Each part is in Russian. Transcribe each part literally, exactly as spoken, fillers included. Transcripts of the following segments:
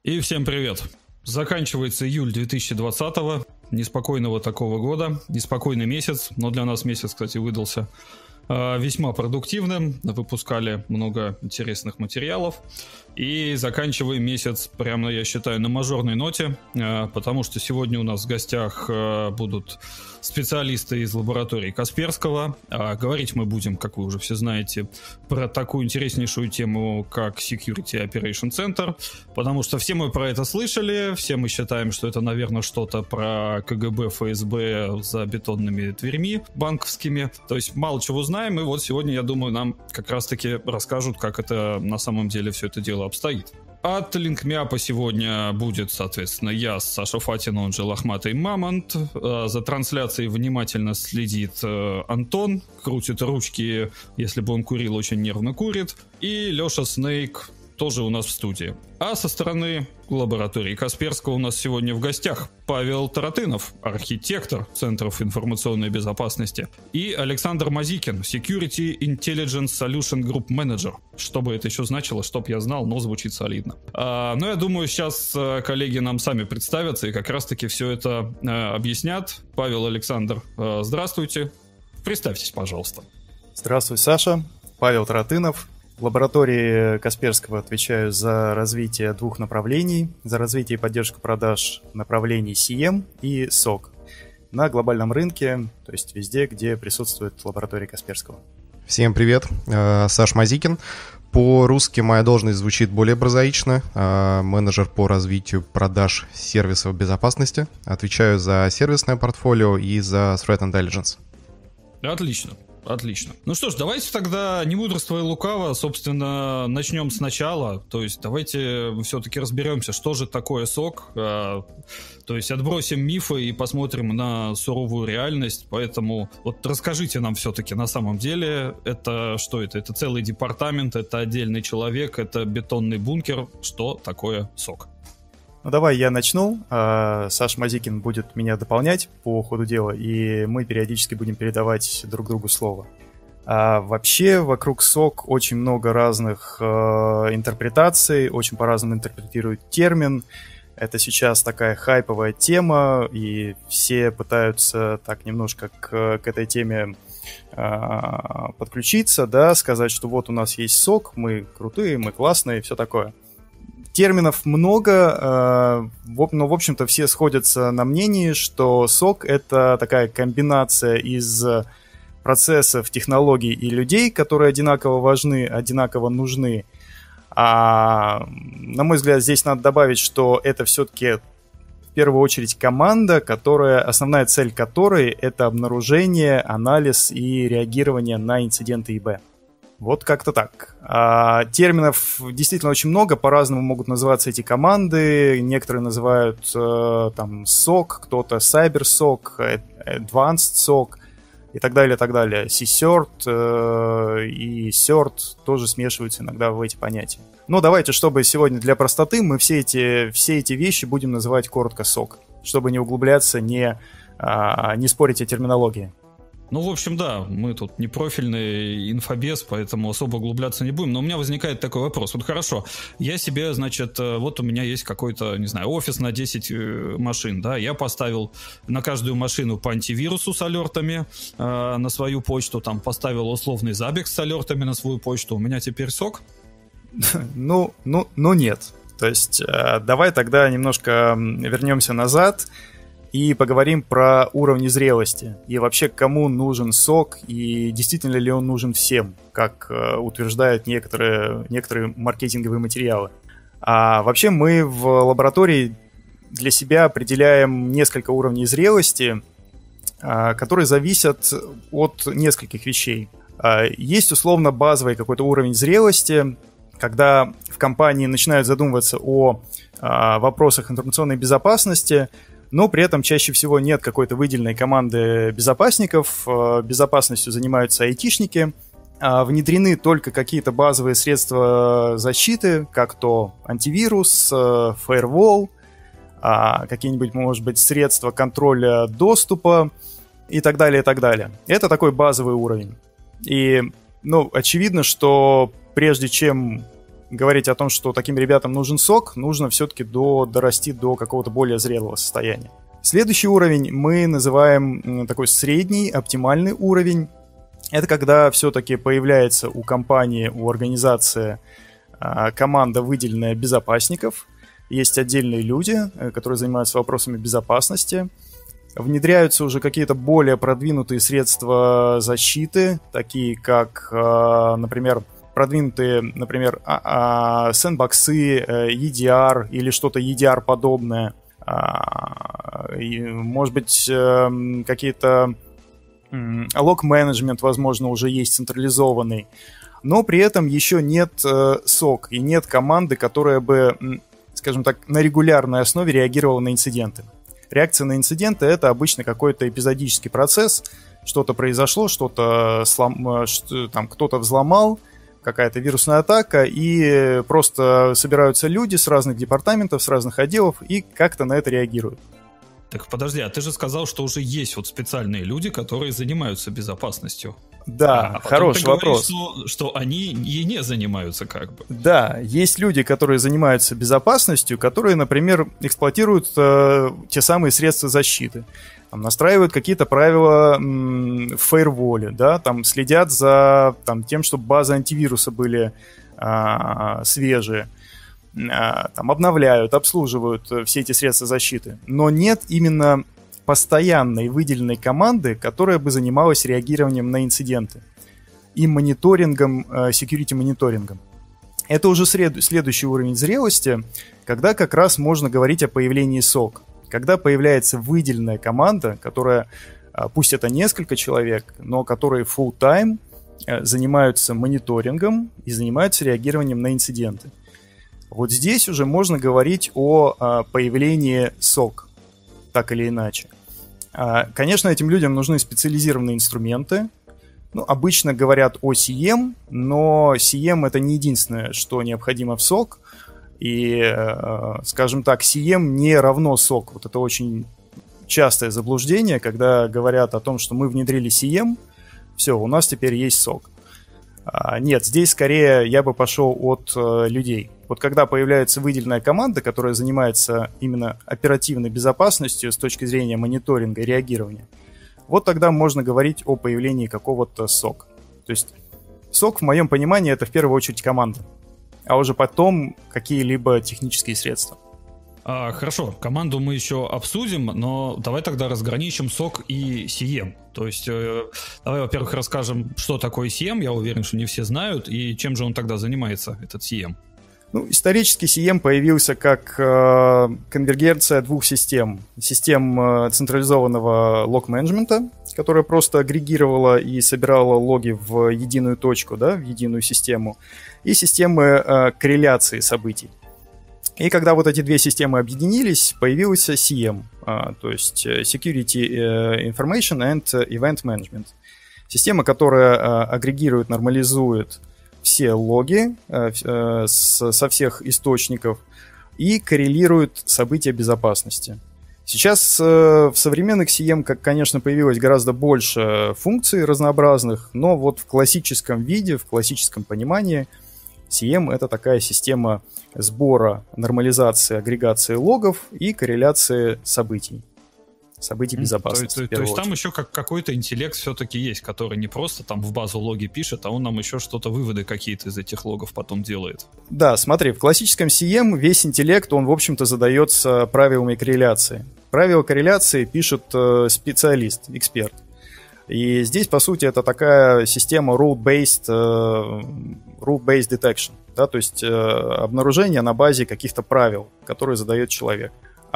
И всем привет. Заканчивается июль две тысячи двадцатого, неспокойного такого года, неспокойный месяц, но для нас месяц, кстати, выдался э, весьма продуктивным, выпускали много интересных материалов, и заканчиваем месяц прямо, я считаю, на мажорной ноте, э, потому что сегодня у нас в гостях э, будут специалисты из лаборатории Касперского. А говорить мы будем, как вы уже все знаете, про такую интереснейшую тему, как Security Operation Center, потому что все мы про это слышали, все мы считаем, что это, наверное, что-то про КГБ, ФСБ за бетонными дверьми банковскими, то есть мало чего знаем, и вот сегодня, я думаю, нам как раз-таки расскажут, как это на самом деле все это дело обстоит. От LinkMeUp сегодня будет, соответственно, я, Саша Фатин, он же Лохматый Мамонт. За трансляцией внимательно следит Антон, крутит ручки, если бы он курил, очень нервно курит. И Леша Снейк тоже у нас в студии. А со стороны лаборатории Касперского у нас сегодня в гостях Павел Таратынов, архитектор Центров информационной безопасности, и Александр Мазикин, Security Intelligence Solution Group Manager. Что бы это еще значило, чтоб я знал, но звучит солидно. А, но я думаю, сейчас коллеги нам сами представятся и как раз-таки все это а, объяснят. Павел, Александр, а, здравствуйте. Представьтесь, пожалуйста. Здравствуй, Саша. Павел Таратынов. В лаборатории Касперского отвечаю за развитие двух направлений, за развитие и поддержку продаж направлений си эм и сок на глобальном рынке, то есть везде, где присутствует лаборатория Касперского. Всем привет, Саш Мазикин. По-русски моя должность звучит более прозаично. Менеджер по развитию продаж сервисов безопасности. Отвечаю за сервисное портфолио и за Threat Intelligence. Отлично. Отлично. Ну что ж, давайте тогда, не мудрствуя лукаво, собственно, начнем сначала. То есть давайте все-таки разберемся, что же такое сок. То есть отбросим мифы и посмотрим на суровую реальность. Поэтому вот расскажите нам все-таки на самом деле, это что это? Это целый департамент, это отдельный человек, это бетонный бункер. Что такое сок? Ну давай я начну, Саша Мазикин будет меня дополнять по ходу дела, и мы периодически будем передавать друг другу слово. А вообще вокруг сок очень много разных э, интерпретаций, очень по-разному интерпретируют термин. Это сейчас такая хайповая тема, и все пытаются так немножко к, к этой теме э, подключиться, да, сказать, что вот у нас есть сок, мы крутые, мы классные и все такое. Терминов много, но, в общем-то, все сходятся на мнении, что сок — это такая комбинация из процессов, технологий и людей, которые одинаково важны, одинаково нужны. А, на мой взгляд, здесь надо добавить, что это все-таки в первую очередь команда, которая, основная цель которой — это обнаружение, анализ и реагирование на инциденты ИБ. Вот как-то так. А, терминов действительно очень много, по-разному могут называться эти команды. Некоторые называют э, там сок, кто-то CyberSOC, Advanced сок и так далее, так далее. C-Cert э, и Cert тоже смешиваются иногда в эти понятия. Но давайте, чтобы сегодня для простоты мы все эти, все эти вещи будем называть коротко сок, чтобы не углубляться, не, а, не спорить о терминологии. Ну, в общем, да, мы тут не профильный инфобес, поэтому особо углубляться не будем. Но у меня возникает такой вопрос. Вот хорошо, я себе, значит, вот у меня есть какой-то, не знаю, офис на десять машин, да, я поставил на каждую машину по антивирусу с алертами э, на свою почту, там поставил условный забег с алертами на свою почту. У меня теперь сок? Ну, ну, ну нет. То есть э, давай тогда немножко вернемся назад и поговорим про уровни зрелости. И вообще, кому нужен сок, и действительно ли он нужен всем, как э, утверждают некоторые, некоторые маркетинговые материалы. А вообще мы в лаборатории для себя определяем несколько уровней зрелости, э, которые зависят от нескольких вещей. Э, есть условно базовый какой-то уровень зрелости, когда в компании начинают задумываться о э, вопросах информационной безопасности, но при этом чаще всего нет какой-то выделенной команды безопасников, безопасностью занимаются айтишники, внедрены только какие-то базовые средства защиты, как то антивирус, firewall, какие-нибудь, может быть, средства контроля доступа и так далее, и так далее. Это такой базовый уровень. И, ну, очевидно, что прежде чем говорить о том, что таким ребятам нужен сок, нужно все-таки до, дорасти до какого-то более зрелого состояния. Следующий уровень мы называем такой средний, оптимальный уровень. Это когда все-таки появляется у компании, у организации команда, выделенная безопасников. Есть отдельные люди, которые занимаются вопросами безопасности. Внедряются уже какие-то более продвинутые средства защиты, такие как, например, продвинутые, например, сэндбоксы, и ди ар или что-то и ди ар-подобное. Может быть, какие-то лог-менеджмент, возможно, уже есть централизованный. Но при этом еще нет сок и нет команды, которая бы, скажем так, на регулярной основе реагировала на инциденты. Реакция на инциденты — это обычно какой-то эпизодический процесс. Что-то произошло, что-то слом... что, там, кто-то взломал, какая-то вирусная атака, и просто собираются люди с разных департаментов, с разных отделов и как-то на это реагируют. Так подожди, а ты же сказал, что уже есть вот специальные люди, которые занимаются безопасностью. Да, а хороший ты говоришь, вопрос. Что, что они и не занимаются как бы. Да, есть люди, которые занимаются безопасностью, которые, например, эксплуатируют э, те самые средства защиты. Там, настраивают какие-то правила м, в фаерволе, да, там следят за там, тем, чтобы базы антивируса были э, свежие. Там обновляют, обслуживают все эти средства защиты. Но нет именно постоянной выделенной команды, которая бы занималась реагированием на инциденты и мониторингом, security-мониторингом. Это уже сред- следующий уровень зрелости, когда как раз можно говорить о появлении сок. Когда появляется выделенная команда, которая, пусть это несколько человек, но которые full-time занимаются мониторингом и занимаются реагированием на инциденты. Вот здесь уже можно говорить о а, появлении сок, так или иначе. А, конечно, этим людям нужны специализированные инструменты. Ну, обычно говорят о си эм, но си эм — это не единственное, что необходимо в сок. И, а, скажем так, си эм не равно сок. Вот это очень частое заблуждение, когда говорят о том, что мы внедрили си эм, все, у нас теперь есть сок. А, нет, здесь скорее я бы пошел от а, людей. Вот когда появляется выделенная команда, которая занимается именно оперативной безопасностью с точки зрения мониторинга и реагирования, вот тогда можно говорить о появлении какого-то сок. То есть сок, в моем понимании, это в первую очередь команда, а уже потом какие-либо технические средства. А, хорошо, команду мы еще обсудим, но давай тогда разграничим сок и си эм. То есть э, давай, во-первых, расскажем, что такое си эм, я уверен, что не все знают, и чем же он тогда занимается, этот си эм. Ну, исторически си эм появился как э, конвергенция двух систем. Систем э, централизованного лог-менеджмента, которая просто агрегировала и собирала логи в единую точку, да, в единую систему, и системы э, корреляции событий. И когда вот эти две системы объединились, появился си эм, э, то есть Security Information and Event Management. Система, которая э, агрегирует, нормализует все логи э, э, с, со всех источников и коррелирует события безопасности. Сейчас э, в современных си эм, как, конечно, появилось гораздо больше функций разнообразных, но вот в классическом виде, в классическом понимании си эм — это такая система сбора, нормализации, агрегации логов и корреляции событий. Событий безопасности. То, то, то есть там еще как, какой-то интеллект все-таки есть, который не просто там в базу логи пишет, а он нам еще что-то, выводы какие-то из этих логов потом делает. Да, смотри, в классическом си эм весь интеллект, он, в общем-то, задается правилами корреляции. Правила корреляции пишет э, специалист, эксперт. И здесь, по сути, это такая система rule-based, э, rule-based detection, да, то есть э, обнаружение на базе каких-то правил, которые задает человек.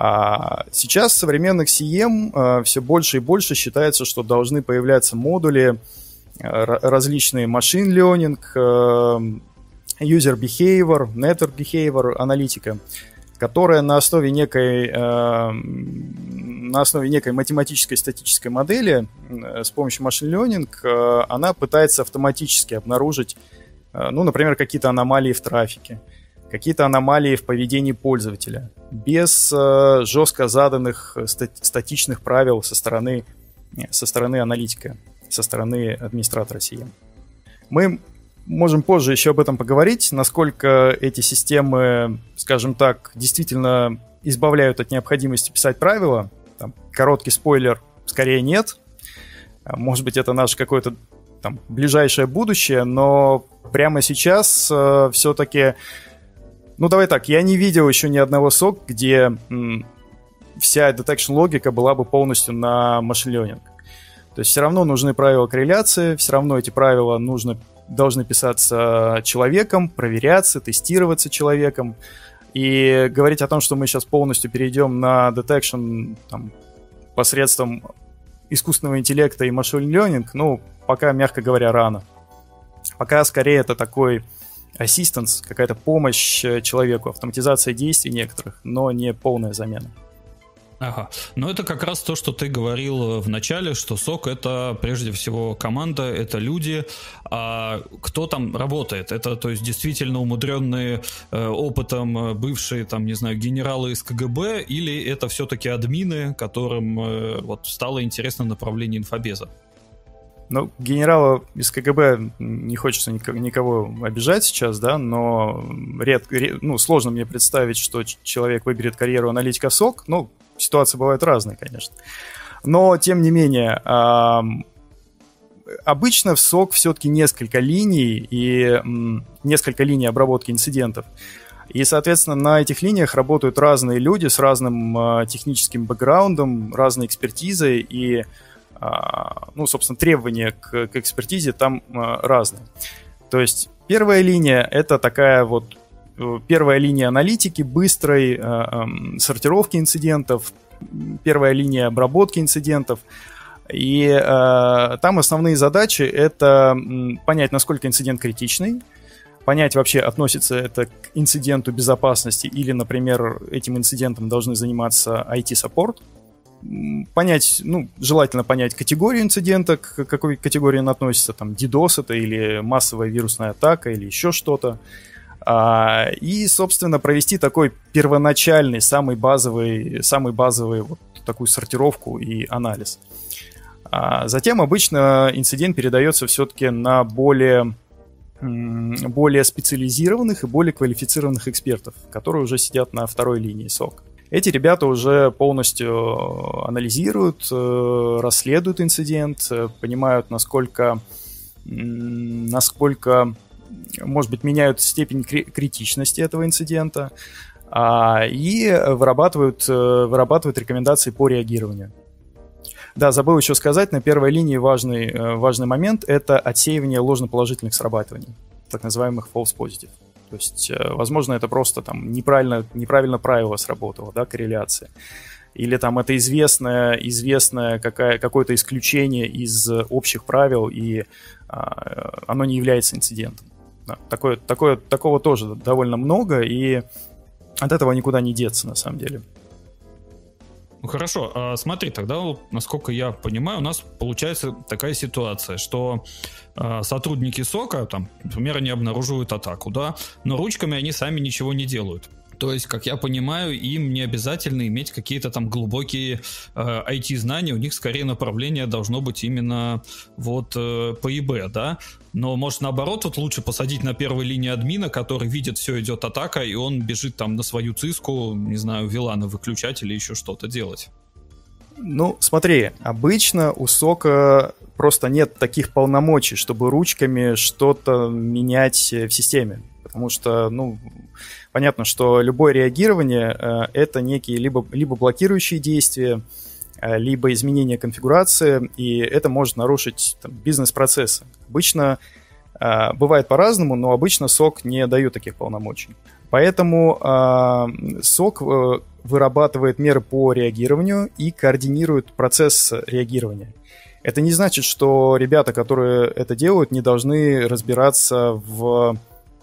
А сейчас в современных си эм э, все больше и больше считается, что должны появляться модули, э, различные machine learning, э, user behavior, network behavior, аналитика, которая на основе некой, э, на основе некой математической статической модели э, с помощью machine learning э, она пытается автоматически обнаружить, э, ну, например, какие-то аномалии в трафике, какие-то аномалии в поведении пользователя, без э, жестко заданных стати- статичных правил со стороны, со стороны аналитика, со стороны администратора си эм. Мы можем позже еще об этом поговорить, насколько эти системы, скажем так, действительно избавляют от необходимости писать правила. Там, короткий спойлер, скорее нет. Может быть, это наше какое-то там ближайшее будущее, но прямо сейчас э, все-таки... Ну, давай так, я не видел еще ни одного сок, где м, вся detection логика была бы полностью на machine learning. То есть все равно нужны правила корреляции, все равно эти правила нужно, должны писаться человеком, проверяться, тестироваться человеком. И говорить о том, что мы сейчас полностью перейдем на detection там, посредством искусственного интеллекта и machine learning, ну, пока, мягко говоря, рано. Пока скорее это такой assistance, какая-то помощь человеку, автоматизация действий некоторых, но не полная замена. Ага, но это как раз то, что ты говорил в начале, что сок — это прежде всего команда, это люди, а кто там работает? Это, то есть, действительно умудренные э, опытом бывшие, там, не знаю, генералы из ка гэ бэ, или это все-таки админы, которым э, вот стало интересно направление инфобеза? Ну, генерала из ка гэ бэ не хочется никого обижать сейчас, да, но редко, ну, сложно мне представить, что человек выберет карьеру аналитика в сок. Ну, ситуации бывают разные, конечно. Но, тем не менее, э, обычно в сок все-таки несколько линий и э, несколько линий обработки инцидентов. И, соответственно, на этих линиях работают разные люди с разным э, техническим бэкграундом, разной экспертизой, и, э, ну, собственно, требования к, к экспертизе там э, разные. То есть первая линия — это такая вот первая линия аналитики, быстрой э, э, сортировки инцидентов, первая линия обработки инцидентов. И э, там основные задачи — это понять, насколько инцидент критичный, понять вообще, относится это к инциденту безопасности или, например, этим инцидентом должны заниматься ай ти-саппорт, понять, ну, желательно понять категорию инцидента, к какой категории он относится, там, DDoS это или массовая вирусная атака или еще что-то. И, собственно, провести такой первоначальный, самый базовый, самый базовый вот такую сортировку и анализ. Затем обычно инцидент передается все-таки на более, более специализированных и более квалифицированных экспертов, которые уже сидят на второй линии сок. Эти ребята уже полностью анализируют, расследуют инцидент, понимают, насколько, насколько может быть, меняют степень критичности этого инцидента а, и вырабатывают, вырабатывают рекомендации по реагированию. Да, забыл еще сказать, на первой линии важный, важный момент — это отсеивание ложноположительных срабатываний, так называемых false positive. То есть, возможно, это просто там неправильно, неправильно правило сработало, да, корреляция. Или там это известное, известное какая, какое-то исключение из общих правил, и а, оно не является инцидентом. Да, такое, такое, такого тоже довольно много, и от этого никуда не деться, на самом деле. Ну хорошо, а смотри, тогда, насколько я понимаю, у нас получается такая ситуация, что э, сотрудники сока, там, например, они обнаруживают атаку, да, но ручками они сами ничего не делают. То есть, как я понимаю, им не обязательно иметь какие-то там глубокие э, ай ти-знания, у них скорее направление должно быть именно вот э, пэ и бэ, да? Но, может, наоборот, вот лучше посадить на первой линии админа, который видит, все, идет атака, и он бежит там на свою циску, не знаю, виланы выключать или еще что-то делать. Ну, смотри, обычно у сока просто нет таких полномочий, чтобы ручками что-то менять в системе. Потому что, ну, понятно, что любое реагирование э, — это некие либо, либо блокирующие действия, э, либо изменение конфигурации, и это может нарушить там, бизнес-процессы. Обычно э, бывает по-разному, но обычно сок не дает таких полномочий. Поэтому э, сок э, вырабатывает меры по реагированию и координирует процесс реагирования. Это не значит, что ребята, которые это делают, не должны разбираться в...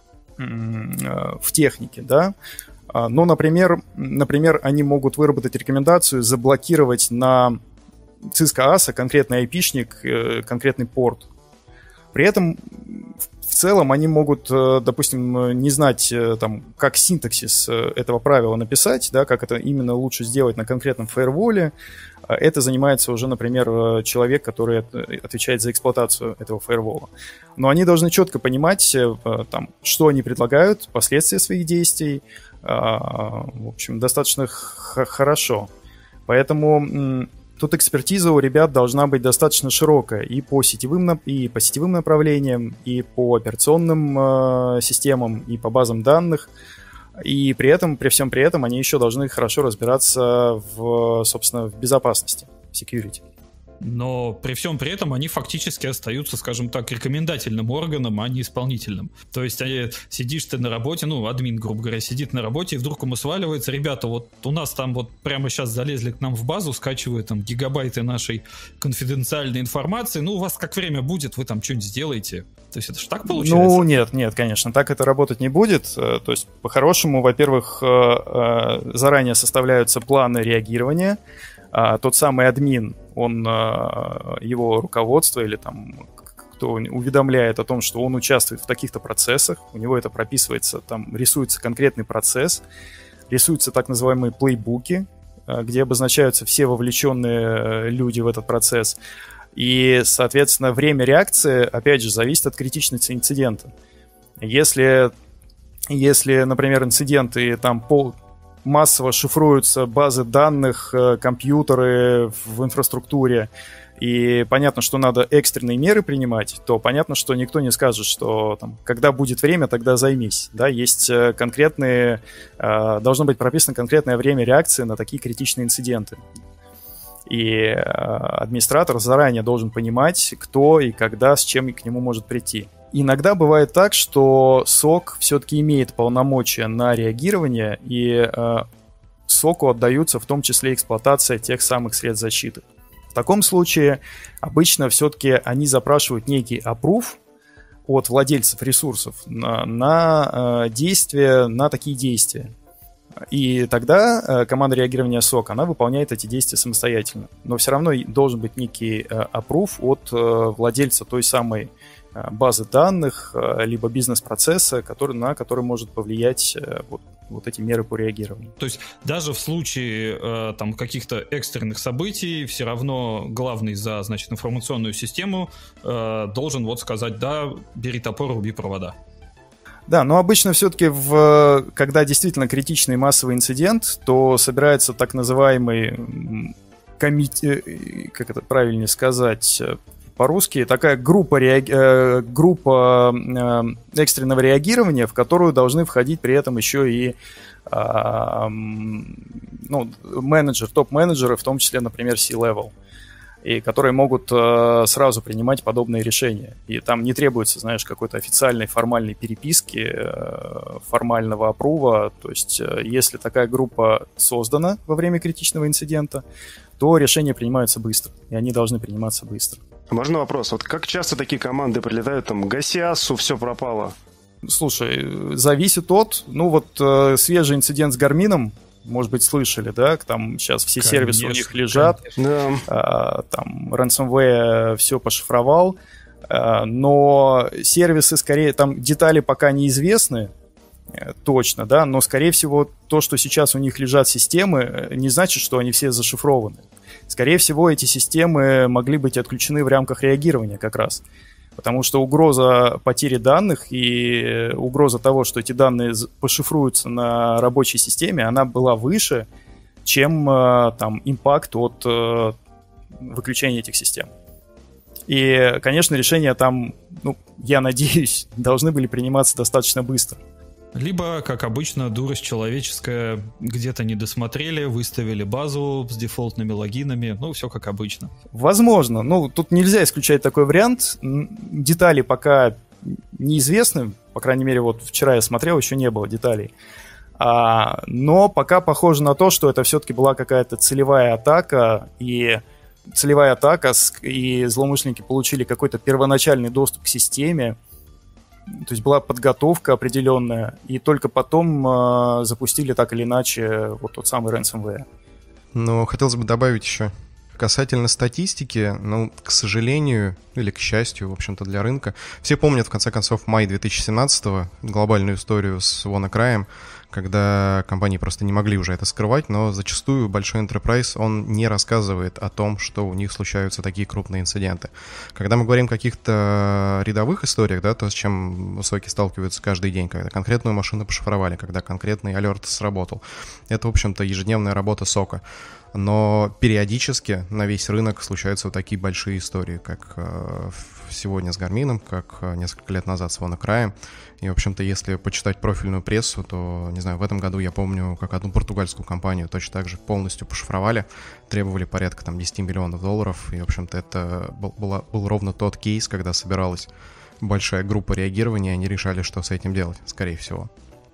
в технике, да, но, например, например, они могут выработать рекомендацию заблокировать на Cisco эй эй эс конкретный айпишник, конкретный порт. При этом в целом они могут, допустим, не знать, там, как синтаксис этого правила написать, да, как это именно лучше сделать на конкретном фаерволе. Это занимается уже, например, человек, который отвечает за эксплуатацию этого фаервола. Но они должны четко понимать, там, что они предлагают, последствия своих действий. В общем, достаточно х- хорошо. Поэтому тут экспертиза у ребят должна быть достаточно широкая и по сетевым, и по сетевым направлениям, и по операционным системам, и по базам данных. И при этом, при всем при этом, они еще должны хорошо разбираться в, собственно, в безопасности, в security. Но при всем при этом они фактически остаются, скажем так, рекомендательным органом, а не исполнительным. То есть сидишь ты на работе, ну, админ, грубо говоря, сидит на работе, и вдруг ему сваливается: ребята, вот у нас там вот прямо сейчас залезли к нам в базу, скачивают там гигабайты нашей конфиденциальной информации, ну, у вас как время будет, вы там что-нибудь сделаете. То есть это же так получается? Ну, нет, нет, конечно, так это работать не будет. То есть, по-хорошему, во-первых, заранее составляются планы реагирования. Тот самый админ, он, его руководство или там кто уведомляет о том, что он участвует в таких-то процессах, у него это прописывается, там рисуется конкретный процесс, рисуются так называемые плейбуки, где обозначаются все вовлеченные люди в этот процесс. И, соответственно, время реакции, опять же, зависит от критичности инцидента. Если, если например, инциденты там пол... массово шифруются базы данных, компьютеры в инфраструктуре, и понятно, что надо экстренные меры принимать, то понятно, что никто не скажет, что там, когда будет время, тогда займись. Да, есть конкретные, должно быть прописано конкретное время реакции на такие критичные инциденты. И администратор заранее должен понимать, кто и когда с чем к нему может прийти. Иногда бывает так, что сок все-таки имеет полномочия на реагирование, и э, соку отдаются в том числе эксплуатация тех самых средств защиты. В таком случае обычно все-таки они запрашивают некий approve от владельцев ресурсов на, на э, действия, на такие действия. И тогда э, команда реагирования сок, она выполняет эти действия самостоятельно. Но все равно должен быть некий э, approve от э, владельца той самой э, базы данных, э, либо бизнес-процесса, который, на который может повлиять э, вот, вот эти меры по реагированию. То есть даже в случае э, там, каких-то экстренных событий все равно главный за, значит, информационную систему э, должен вот сказать: да, бери топор, руби провода. Да, но обычно все-таки, в, когда действительно критичный массовый инцидент, то собирается так называемый комити... как это правильнее сказать по-русски, такая группа, реаги... группа экстренного реагирования, в которую должны входить при этом еще и ну, менеджер, топ-менеджеры, в том числе, например, C-level. И которые могут э, сразу принимать подобные решения. И там не требуется, знаешь, какой-то официальной формальной переписки, э, формального апрува. То есть, э, если такая группа создана во время критичного инцидента, то решения принимаются быстро, и они должны приниматься быстро. Можно вопрос? Вот как часто такие команды прилетают, там, гаси ассу, все пропало? Слушай, зависит от... Ну вот э, свежий инцидент с Гармином, может быть, слышали, да, там сейчас все конечно, сервисы у них лежат, да. а, там ransomware все пошифровал, а, но сервисы скорее, там детали пока неизвестны точно, да, но скорее всего то, что сейчас у них лежат системы, не значит, что они все зашифрованы. Скорее всего, эти системы могли быть отключены в рамках реагирования как раз. Потому что угроза потери данных и угроза того, что эти данные пошифруются на рабочей системе, она была выше, чем там импакт от выключения этих систем. И, конечно, решения там, ну, я надеюсь, должны были приниматься достаточно быстро. Либо, как обычно, дурость человеческая, где-то не досмотрели, выставили базу с дефолтными логинами, ну, все как обычно. Возможно, ну, тут нельзя исключать такой вариант, детали пока неизвестны, по крайней мере, вот вчера я смотрел, еще не было деталей, а, но пока похоже на то, что это все-таки была какая-то целевая атака, и целевая атака, и злоумышленники получили какой-то первоначальный доступ к системе. То есть была подготовка определенная, и только потом э, запустили так или иначе вот тот самый ransomware. Но хотелось бы добавить еще Касательно статистики, ну, к сожалению, или к счастью, в общем-то, для рынка, все помнят, в конце концов, май две тысячи семнадцатого, глобальную историю с WannaCry, когда компании просто не могли уже это скрывать, но зачастую большой enterprise, он не рассказывает о том, что у них случаются такие крупные инциденты. Когда мы говорим о каких-то рядовых историях, да, то, с чем соки сталкиваются каждый день, когда конкретную машину пошифровали, когда конкретный алерт сработал, это, в общем-то, ежедневная работа сока. Но периодически на весь рынок случаются вот такие большие истории, как э, сегодня с Гармином, как э, несколько лет назад с WannaCry. И, в общем-то, если почитать профильную прессу, то, не знаю, в этом году я помню, как одну португальскую компанию точно так же полностью пошифровали, требовали порядка там десять миллионов долларов. И, в общем-то, это был, была, был ровно тот кейс, когда собиралась большая группа реагирования, и они решали, что с этим делать, скорее всего.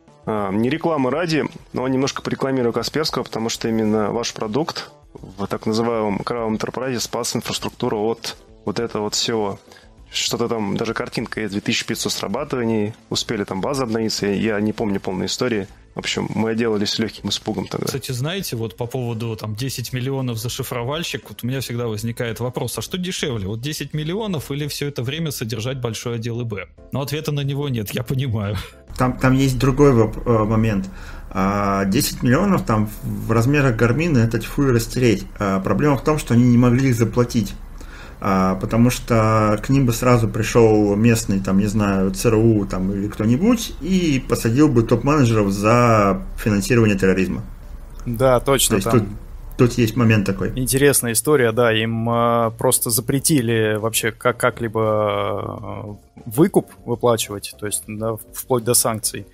Не реклама ради, но немножко порекламирую Касперского, потому что именно ваш продукт в так называемом кровавом enterprise спас инфраструктуру от вот этого вот всего. Что-то там, даже картинка есть, две тысячи пятьсот срабатываний, успели там базы обновиться, я не помню полной истории. В общем, мы отделались легким испугом тогда. Кстати, знаете, вот по поводу там десять миллионов за шифровальщик, вот у меня всегда возникает вопрос, а что дешевле, вот десять миллионов или все это время содержать большой отдел ИБ? Но ответа на него нет, я понимаю. Там, там есть другой момент. десять миллионов там в размерах Гармина это тьфу и растереть. Проблема в том, что они не могли их заплатить. Потому что к ним бы сразу пришел местный, там, не знаю, ЦРУ там, или кто-нибудь и посадил бы топ-менеджеров за финансирование терроризма. Да, точно. То есть тут, тут есть момент такой. Интересная история, да, им э, просто запретили вообще как- как-либо выкуп выплачивать, то есть да, вплоть до санкций.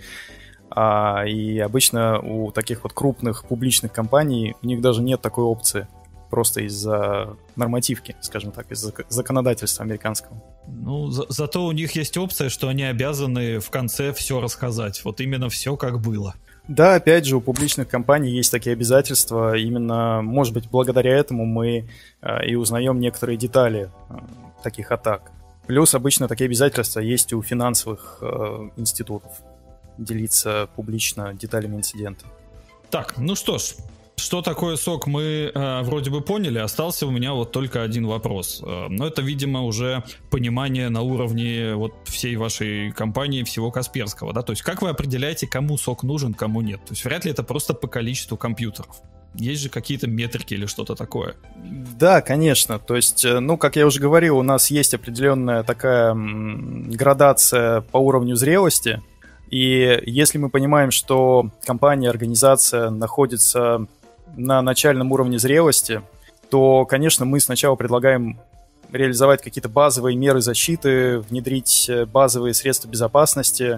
А, и обычно у таких вот крупных публичных компаний у них даже нет такой опции. Просто из-за нормативки, скажем так, из-за законодательства американского. Ну, за- зато у них есть опция, что они обязаны в конце все рассказать. Вот именно все как было. Да, опять же, у публичных компаний есть такие обязательства. Именно, может быть, благодаря этому мы э, и узнаем некоторые детали э, таких атак. Плюс обычно такие обязательства есть у финансовых э, институтов. Делиться публично деталями инцидента. Так, ну что ж. Что такое сок, мы э, вроде бы поняли. Остался у меня вот только один вопрос. Э, но это, видимо, уже понимание на уровне вот всей вашей компании, всего Касперского, да? То есть как вы определяете, кому сок нужен, кому нет? То есть вряд ли это просто по количеству компьютеров. Есть же какие-то метрики или что-то такое? Да, конечно. То есть, ну, как я уже говорил, у нас есть определенная такая м, градация по уровню зрелости. И если мы понимаем, что компания, организация находится на начальном уровне зрелости, то, конечно, мы сначала предлагаем реализовать какие-то базовые меры защиты, внедрить базовые средства безопасности.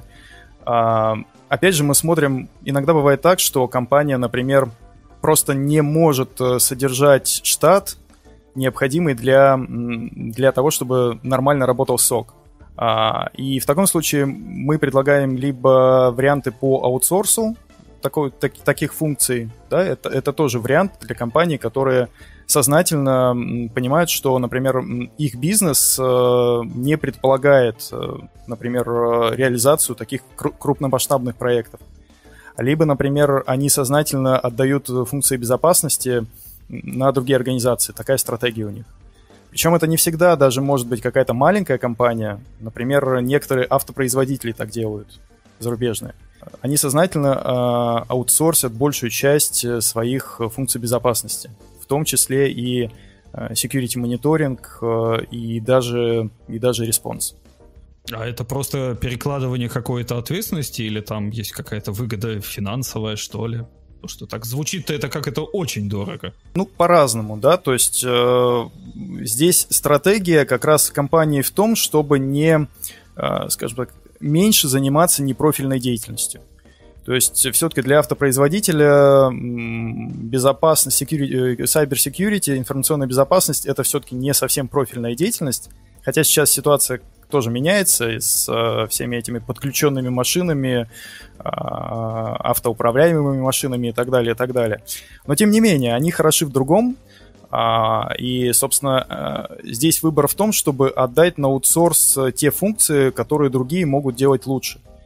Опять же, мы смотрим, иногда бывает так, что компания, например, просто не может содержать штат, необходимый для, для того, чтобы нормально работал сок. И в таком случае мы предлагаем либо варианты по аутсорсу, такой, так, таких функций, да, это, это тоже вариант для компаний, которые сознательно понимают, что, например, их бизнес не предполагает, например, реализацию таких крупномасштабных проектов. Либо, например, они сознательно отдают функции безопасности на другие организации. Такая стратегия у них. Причем это не всегда даже может быть какая-то маленькая компания. Например, некоторые автопроизводители так делают, зарубежные. Они сознательно э, аутсорсят большую часть своих функций безопасности, в том числе и э, security мониторинг э, и даже, и даже response. А это просто перекладывание какой-то ответственности или там есть какая-то выгода финансовая, что ли? Потому что так звучит-то это как это очень дорого. Ну, по-разному, да, то есть э, здесь стратегия как раз компании в том, чтобы не, э, скажем так, меньше заниматься непрофильной деятельностью. То есть все-таки для автопроизводителя безопасность, security, cyber security, информационная безопасность — это все-таки не совсем профильная деятельность, хотя сейчас ситуация тоже меняется с э, всеми этими подключенными машинами, э, автоуправляемыми машинами и так далее, и так далее. Но тем не менее, они хороши в другом, э, и, собственно, э, здесь выбор в том, чтобы отдать на аутсорс те функции, которые другие могут делать лучше.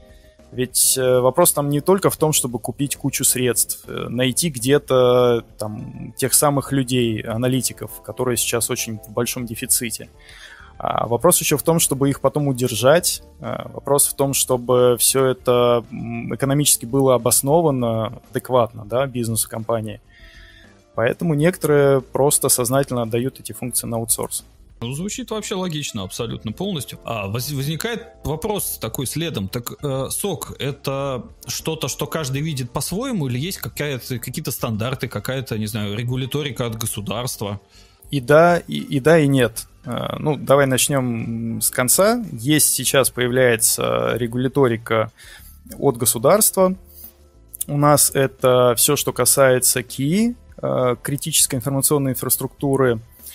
Ведь вопрос там не только в том, чтобы купить кучу средств, найти где-то там тех самых людей, аналитиков, которые сейчас очень в большом дефиците. А вопрос еще в том, чтобы их потом удержать. Вопрос в том, чтобы все это экономически было обосновано адекватно, да, бизнесу компании. Поэтому некоторые просто сознательно отдают эти функции на аутсорс. Ну, звучит вообще логично, абсолютно полностью. А возникает вопрос такой следом. Так э, сок — это что-то, что каждый видит по-своему, или есть какая-то, какие-то стандарты, какая-то, не знаю, регуляторика от государства? И да, и, и да, и нет. Э, ну, давай начнем с конца. Есть сейчас появляется регуляторика от государства. У нас это все, что касается КИИ, э, критической информационной инфраструктуры.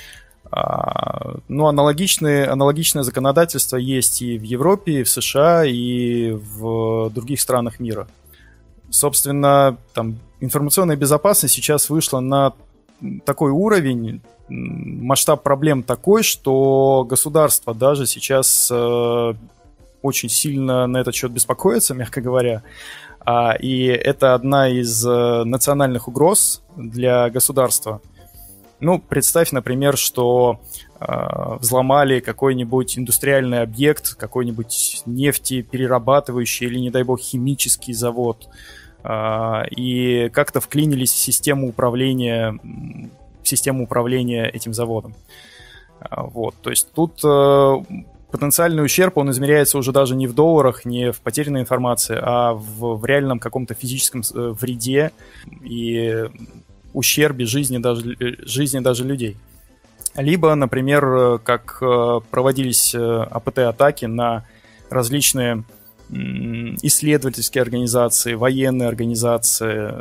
Ну, аналогичные, аналогичное законодательство есть и в Европе, и в США, и в других странах мира. Собственно, там, информационная безопасность сейчас вышла на такой уровень, масштаб проблем такой, что государство даже сейчас э, очень сильно на этот счет беспокоится, мягко говоря. А, и это одна из э, национальных угроз для государства. Ну, представь, например, что э, взломали какой-нибудь индустриальный объект, какой-нибудь нефтеперерабатывающий или, не дай бог, химический завод, э, и как-то вклинились в систему управления, в систему управления этим заводом. Э, вот, то есть тут э, потенциальный ущерб, он измеряется уже даже не в долларах, не в потерянной информации, а в, в реальном каком-то физическом э, вреде и ущербе жизни даже, жизни даже людей. Либо, например, как проводились АПТ-атаки на различные исследовательские организации, военные организации,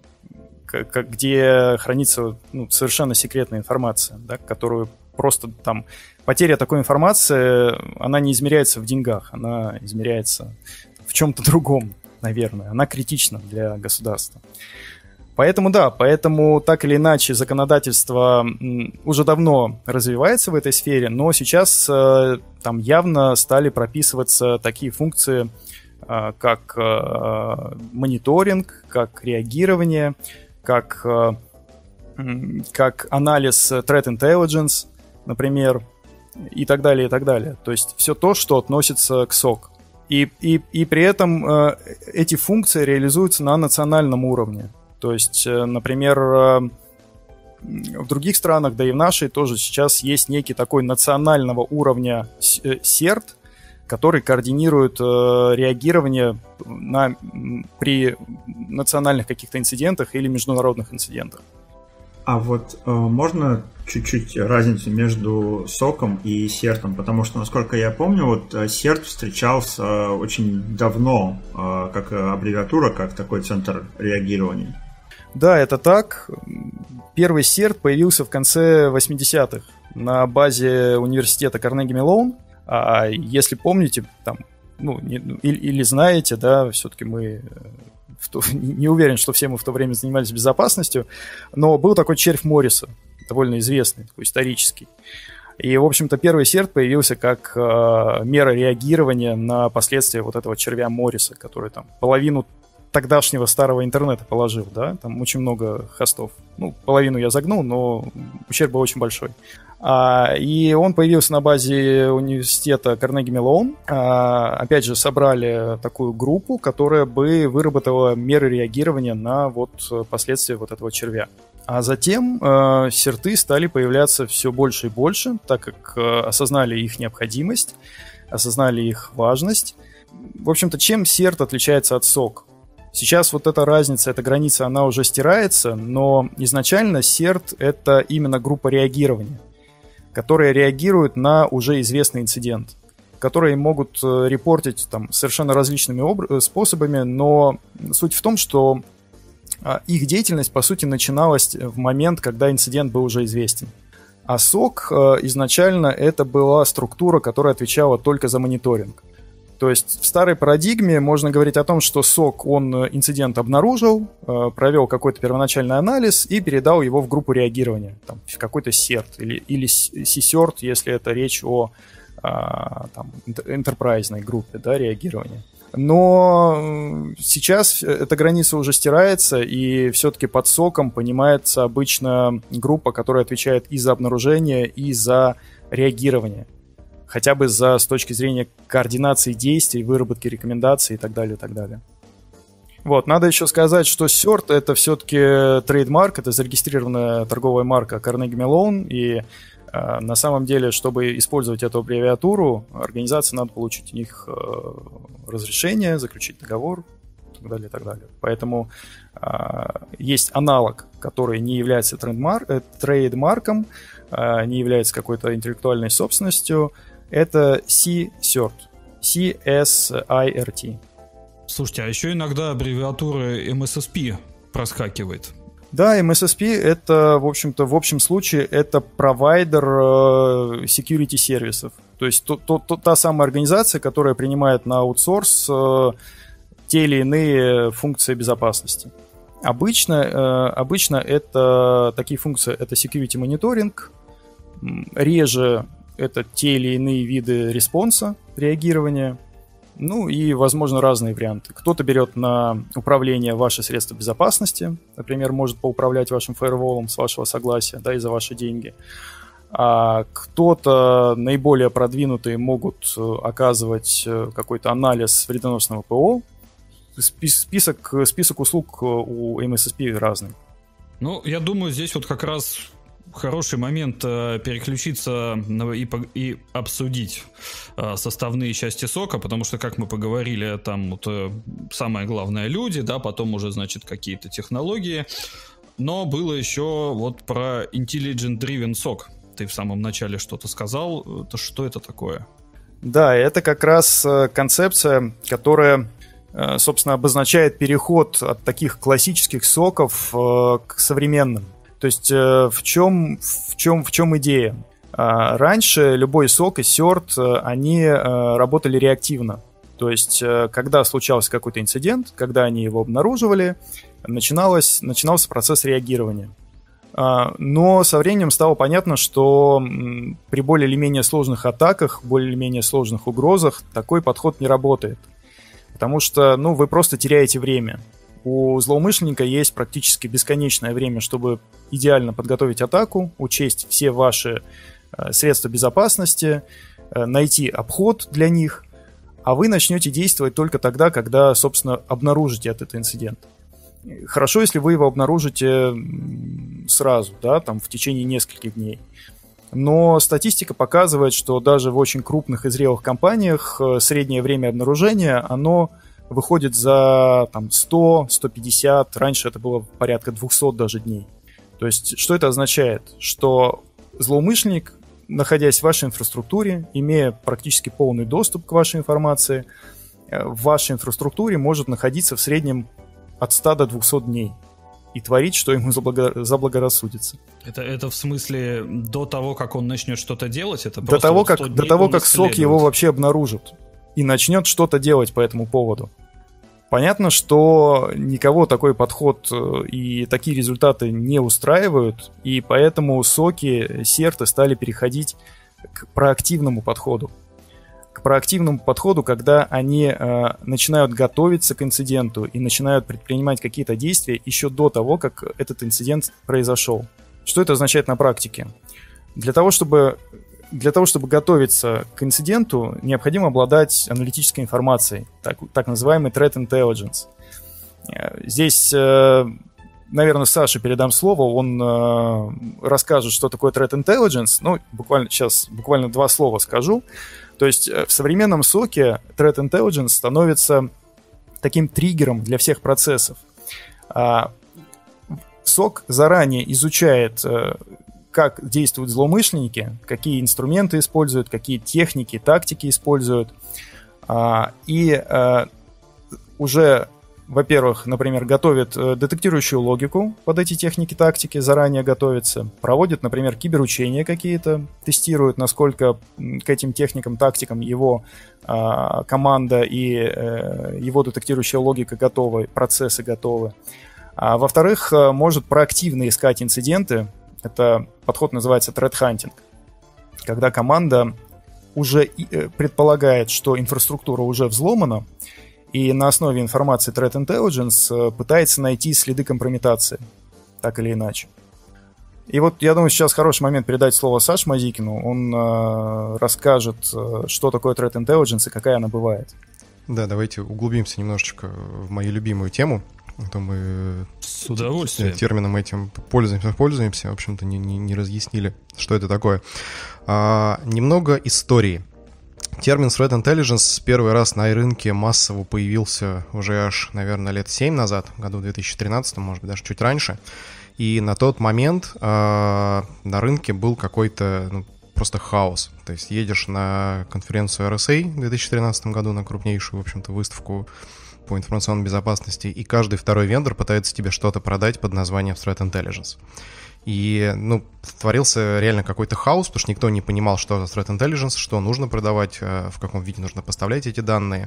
где хранится, ну, совершенно секретная информация, да, которую просто там... Потеря такой информации, она не измеряется в деньгах, она измеряется в чем-то другом, наверное. Она критична для государства. Поэтому да, поэтому так или иначе законодательство уже давно развивается в этой сфере, но сейчас э, там явно стали прописываться такие функции, э, как э, мониторинг, как реагирование, как, э, как анализ threat intelligence, например, и так далее, и так далее. То есть все то, что относится к сок. И, и, и при этом э, эти функции реализуются на национальном уровне. То есть, например, в других странах, да и в нашей тоже сейчас есть некий такой национального уровня СЕРТ, который координирует реагирование на, при национальных каких-то инцидентах или международных инцидентах. А вот э, можно чуть-чуть разницу между соком и сертом? Потому что, насколько я помню, вот серт встречался очень давно, э, как аббревиатура, как такой центр реагирования. Да, это так. Первый серт появился в конце восьмидесятых на базе университета Карнеги Меллоун. А если помните, там, ну, не, или, или знаете, да, все-таки мы в то, не уверен, что все мы в то время занимались безопасностью, но был такой червь Морриса, довольно известный, такой исторический. И, в общем-то, первый серт появился как э, мера реагирования на последствия вот этого червя Морриса, который там половину тогдашнего старого интернета положил, да, там очень много хостов. Ну, половину я загнул, но ущерб был очень большой. А, и он появился на базе университета Карнеги Меллоун. А, опять же, собрали такую группу, которая бы выработала меры реагирования на вот последствия вот этого червя. А затем э, серты стали появляться все больше и больше, так как э, осознали их необходимость, осознали их важность. В общем-то, чем серт отличается от сок? Сейчас вот эта разница, эта граница, она уже стирается, но изначально серт — это именно группа реагирования, которые реагируют на уже известный инцидент, которые могут репортить там совершенно различными об... способами, но суть в том, что их деятельность, по сути, начиналась в момент, когда инцидент был уже известен. А сок изначально это была структура, которая отвечала только за мониторинг. То есть в старой парадигме можно говорить о том, что сок, он инцидент обнаружил, провел какой-то первоначальный анализ и передал его в группу реагирования, там, в какой-то серт или, или си-серт, если это речь о там, энтерпрайзной группе, да, реагирования. Но сейчас эта граница уже стирается, и все-таки под соком понимается обычно группа, которая отвечает и за обнаружение, и за реагирование. Хотя бы за, с точки зрения координации действий, выработки рекомендаций и так далее, и так далее. Вот, надо еще сказать, что сёрт — это все-таки трейдмарк, это зарегистрированная торговая марка Carnegie Mellon, и э, на самом деле, чтобы использовать эту аббревиатуру, организации надо получить у них э, разрешение, заключить договор и так далее, и так далее. Поэтому э, есть аналог, который не является трейдмар- э, трейдмарком, э, не является какой-то интеллектуальной собственностью, это C-сёрт, си эс ай ар ти. Слушайте, а еще иногда аббревиатура эм эс эс пи проскакивает. Да, эм эс эс пи это, в общем-то, в общем случае, это провайдер э, security сервисов. То есть то, то, то, та самая организация, которая принимает на аутсорс э, те или иные функции безопасности. Обычно, э, обычно это такие функции, это security мониторинг, реже это те или иные виды респонса, реагирования. Ну и, возможно, разные варианты. Кто-то берет на управление ваши средства безопасности, например, может поуправлять вашим фаерволом с вашего согласия, да, и за ваши деньги. А кто-то, наиболее продвинутые, могут оказывать какой-то анализ вредоносного ПО. Список, список услуг у эм эс эс пи разный. Ну, я думаю, здесь вот как раз хороший момент э, переключиться на, и, и обсудить э, составные части сока, потому что, как мы поговорили, там вот, э, самое главное люди, да, потом уже, значит, какие-то технологии, но было еще вот про Intelligent Driven сок. Ты в самом начале что-то сказал, это что это такое? Да, это как раз концепция, которая, собственно, обозначает переход от таких классических соков к современным. То есть в чем, в чем, в чем идея? Раньше любой сок и сёрт, они работали реактивно. То есть когда случался какой-то инцидент, когда они его обнаруживали, начиналось, начинался процесс реагирования. Но со временем стало понятно, что при более или менее сложных атаках, более или менее сложных угрозах такой подход не работает. Потому что, ну, вы просто теряете время. У злоумышленника есть практически бесконечное время, чтобы идеально подготовить атаку, учесть все ваши э, средства безопасности, э, найти обход для них, а вы начнете действовать только тогда, когда, собственно, обнаружите этот инцидент. Хорошо, если вы его обнаружите сразу, да, там, в течение нескольких дней. Но статистика показывает, что даже в очень крупных и зрелых компаниях среднее время обнаружения, оно выходит за там, сто - сто пятьдесят, раньше это было порядка двести даже дней. То есть, что это означает? Что злоумышленник, находясь в вашей инфраструктуре, имея практически полный доступ к вашей информации, в вашей инфраструктуре может находиться в среднем от ста до двухсот дней и творить, что ему заблагорассудится. Это, это в смысле до того, как он начнет что-то делать? Это до того, как, до того, как сок его вообще обнаружит и начнет что-то делать по этому поводу. Понятно, что никого такой подход и такие результаты не устраивают, и поэтому соки, серты стали переходить к проактивному подходу. К проактивному подходу, когда они э, начинают готовиться к инциденту и начинают предпринимать какие-то действия еще до того, как этот инцидент произошел. Что это означает на практике? Для того, чтобы, для того, чтобы готовиться к инциденту, необходимо обладать аналитической информацией, так, так называемый threat intelligence. Здесь, э, наверное, Саше передам слово, он э, расскажет, что такое threat intelligence. Ну, буквально сейчас буквально два слова скажу. То есть в современном соке threat intelligence становится таким триггером для всех процессов. Сок заранее изучает, как действуют злоумышленники, какие инструменты используют, какие техники, тактики используют. И уже, во-первых, например, готовит детектирующую логику под эти техники, тактики, заранее готовится, проводит, например, киберучения какие-то, тестирует, насколько к этим техникам, тактикам его а, команда и а, его детектирующая логика готовы, процессы готовы. А, во-вторых, может проактивно искать инциденты. Это подход называется threat hunting, когда команда уже предполагает, что инфраструктура уже взломана, и на основе информации Threat Intelligence пытается найти следы компрометации, так или иначе. И вот я думаю, сейчас хороший момент передать слово Саше Мазикину. Он э, расскажет, что такое Threat Intelligence и какая она бывает. Да, давайте углубимся немножечко в мою любимую тему. А то мы с удовольствием термином этим пользуемся, пользуемся. В общем-то, не, не, не разъяснили, что это такое. А, немного истории. Термин Threat Intelligence первый раз на рынке массово появился уже аж, наверное, лет семь назад, в году две тысячи тринадцатом, может быть, даже чуть раньше. И на тот момент э, на рынке был какой-то ну, просто хаос. То есть едешь на конференцию эр эс эй в две тысячи тринадцатом году, на крупнейшую, в общем-то, выставку по информационной безопасности, и каждый второй вендор пытается тебе что-то продать под названием Threat Intelligence. И, ну, творился реально какой-то хаос, потому что никто не понимал, что за Threat Intelligence, что нужно продавать, в каком виде нужно поставлять эти данные.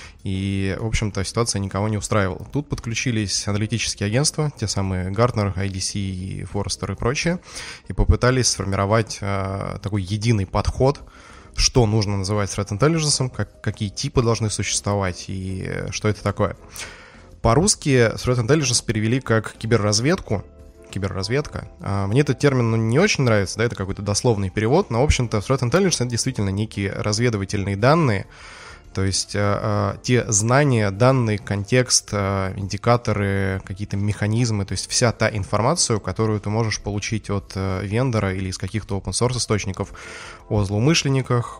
И, в общем-то, ситуация никого не устраивала. Тут подключились аналитические агентства, те самые Gartner, ай ди си, и Forrester и прочее, и попытались сформировать э, такой единый подход, что нужно называть Threat Intelligence, как, какие типы должны существовать и что это такое. По-русски Threat Intelligence перевели как киберразведку, киберразведка. Мне этот термин ну, не очень нравится, да, это какой-то дословный перевод, но, в общем-то, Threat Intelligence — это действительно некие разведывательные данные, то есть э, те знания, данные, контекст, э, индикаторы, какие-то механизмы, то есть вся та информацию, которую ты можешь получить от э, вендора или из каких-то open-source источников о злоумышленниках,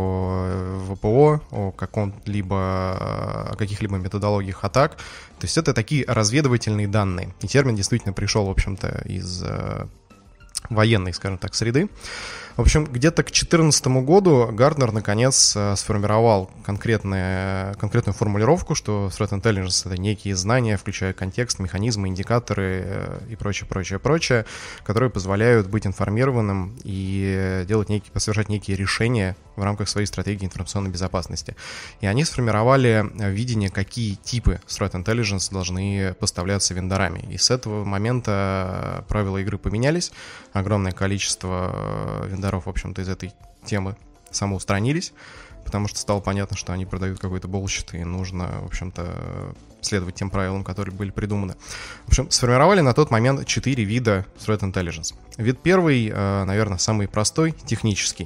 о вэ пэ о, о каком-либо, о каких-либо методологиях атак. То есть это такие разведывательные данные. И термин действительно пришел, в общем-то, из э, военной, скажем так, среды. В общем, где-то к две тысячи четырнадцатому году Gartner наконец сформировал конкретную, конкретную формулировку, что Threat Intelligence — это некие знания, включая контекст, механизмы, индикаторы и прочее, прочее, прочее, которые позволяют быть информированным и делать некие, совершать некие решения в рамках своей стратегии информационной безопасности. И они сформировали видение, какие типы Threat Intelligence должны поставляться вендорами. И с этого момента правила игры поменялись. Огромное количество вендоров, в общем-то, из этой темы самоустранились, потому что стало понятно, что они продают какой-то bullshit, и нужно, в общем-то, следовать тем правилам, которые были придуманы. В общем, сформировали на тот момент четыре вида Threat Intelligence. Вид первый, наверное, самый простой, технический.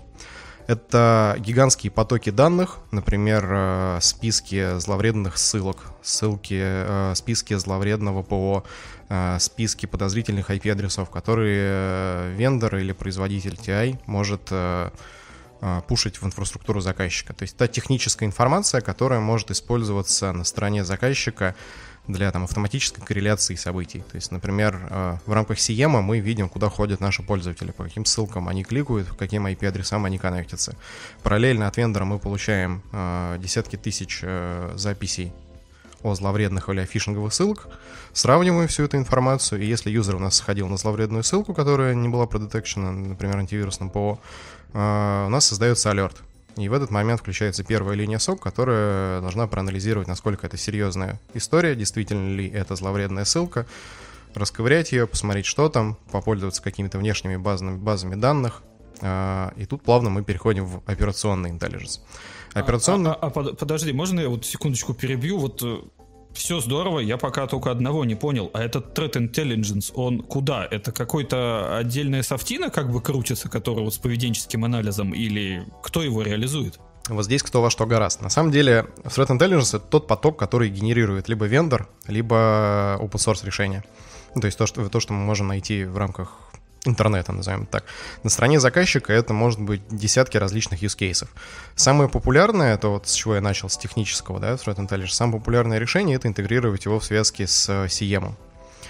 Это гигантские потоки данных, например, списки зловредных ссылок, ссылки, списки зловредного ПО, списки подозрительных ай пи-адресов, которые вендор или производитель ти ай может пушить в инфраструктуру заказчика. То есть это техническая информация, которая может использоваться на стороне заказчика для там, автоматической корреляции событий. То есть, например, в рамках си и эм мы видим, куда ходят наши пользователи, по каким ссылкам они кликают, по каким ай пи-адресам они коннектятся. Параллельно от вендора мы получаем десятки тысяч записей о зловредных или о фишинговых ссылок, сравниваем всю эту информацию, и если юзер у нас сходил на зловредную ссылку, которая не была продетекшена, например, антивирусным ПО, у нас создается алерт. И в этот момент включается первая линия сок, которая должна проанализировать, насколько это серьезная история, действительно ли это зловредная ссылка, расковырять ее, посмотреть, что там, попользоваться какими-то внешними базами, базами данных. И тут плавно мы переходим в операционный интеллигенс. Операционный... А, а, а подожди, можно я вот секундочку перебью? Вот все здорово, я пока только одного не понял. А этот Threat Intelligence, он куда? Это какой-то отдельная софтина как бы крутится, которая вот с поведенческим анализом, или кто его реализует? Вот здесь кто во что гораст. На самом деле, Threat Intelligence — это тот поток, который генерирует либо вендор, либо open source решение. Ну, то есть то что, то, что мы можем найти в рамках интернета, назовем это так. На стороне заказчика это может быть десятки различных use cases. Самое популярное, это вот с чего я начал, с технического, да, Threat Intelligence, самое популярное решение — это интегрировать его в связке с си и эм.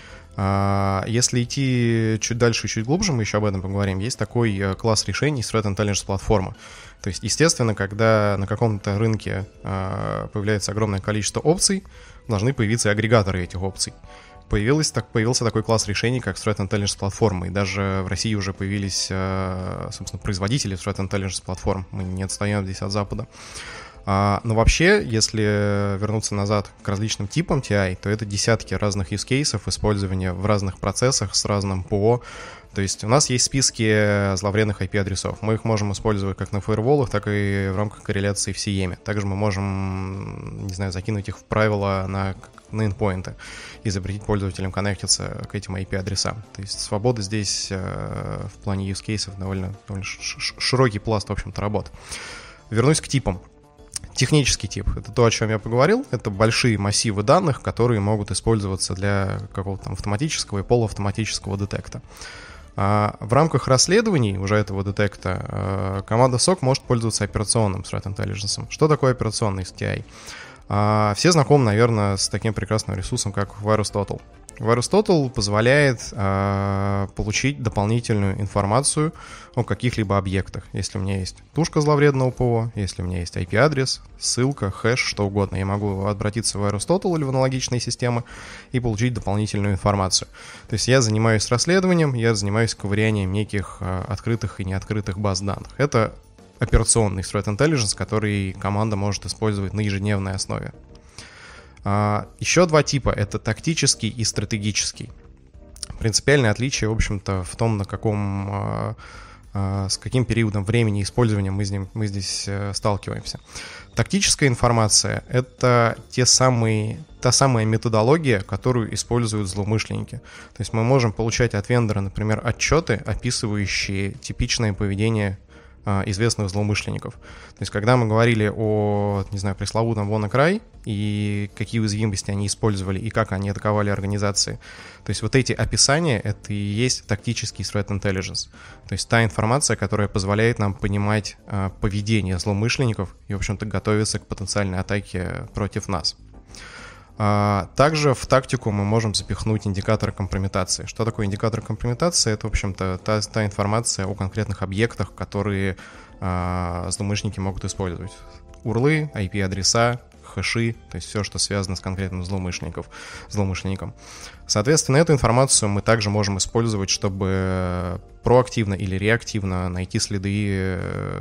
Если идти чуть дальше и чуть глубже, мы еще об этом поговорим, есть такой класс решений Threat Intelligence платформа. То есть, естественно, когда на каком-то рынке появляется огромное количество опций, должны появиться агрегаторы этих опций. Появилось, так, появился такой класс решений, как Threat Intelligence платформа, и даже в России уже появились, собственно, производители Threat Intelligence платформ, мы не отстаем здесь от Запада. А, но вообще, если вернуться назад к различным типам ти ай, то это десятки разных use cases использования в разных процессах с разным ПО. То есть у нас есть списки зловредных ай пи-адресов. Мы их можем использовать как на фаерволах, так и в рамках корреляции в си эм. Также мы можем, не знаю, закинуть их в правила на, на endpoint и запретить пользователям коннектиться к этим ай пи-адресам. То есть свобода здесь э, в плане use cases довольно, довольно широкий пласт, в общем-то, работ. Вернусь к типам. Технический тип — это то, о чем я поговорил. Это большие массивы данных, которые могут использоваться для какого-то там автоматического и полуавтоматического детекта. А в рамках расследований уже этого детекта команда сок может пользоваться операционным threat intelligence. Что такое операционный эс ти ай? А все знакомы, наверное, с таким прекрасным ресурсом, как VirusTotal. VirusTotal позволяет э, получить дополнительную информацию о каких-либо объектах. Если у меня есть тушка зловредного ПО, если у меня есть ай пи-адрес, ссылка, хэш, что угодно, я могу обратиться в VirusTotal или в аналогичные системы и получить дополнительную информацию. То есть я занимаюсь расследованием, я занимаюсь ковырянием неких э, открытых и неоткрытых баз данных. Это операционный threat intelligence, который команда может использовать на ежедневной основе. Еще два типа — это тактический и стратегический. Принципиальное отличие, в общем-то, в том, на каком, с каким периодом времени использования мы, с ним, мы здесь сталкиваемся. Тактическая информация — это те самые, та самая методология, которую используют злоумышленники. То есть мы можем получать от вендора, например, отчеты, описывающие типичное поведение известных злоумышленников. То есть, когда мы говорили о, не знаю, пресловутом WannaCry и какие уязвимости они использовали и как они атаковали организации, то есть вот эти описания — это и есть тактический threat intelligence. То есть та информация, которая позволяет нам понимать а, поведение злоумышленников и, в общем-то, готовиться к потенциальной атаке против нас. Также в тактику мы можем запихнуть индикаторы компрометации. Что такое индикатор компрометации? Это, в общем-то, та, та информация о конкретных объектах, которые а, злоумышленники могут использовать. Урлы, ай пи-адреса, хэши, то есть все, что связано с конкретным злоумышленником. Соответственно, эту информацию мы также можем использовать, чтобы проактивно или реактивно найти следы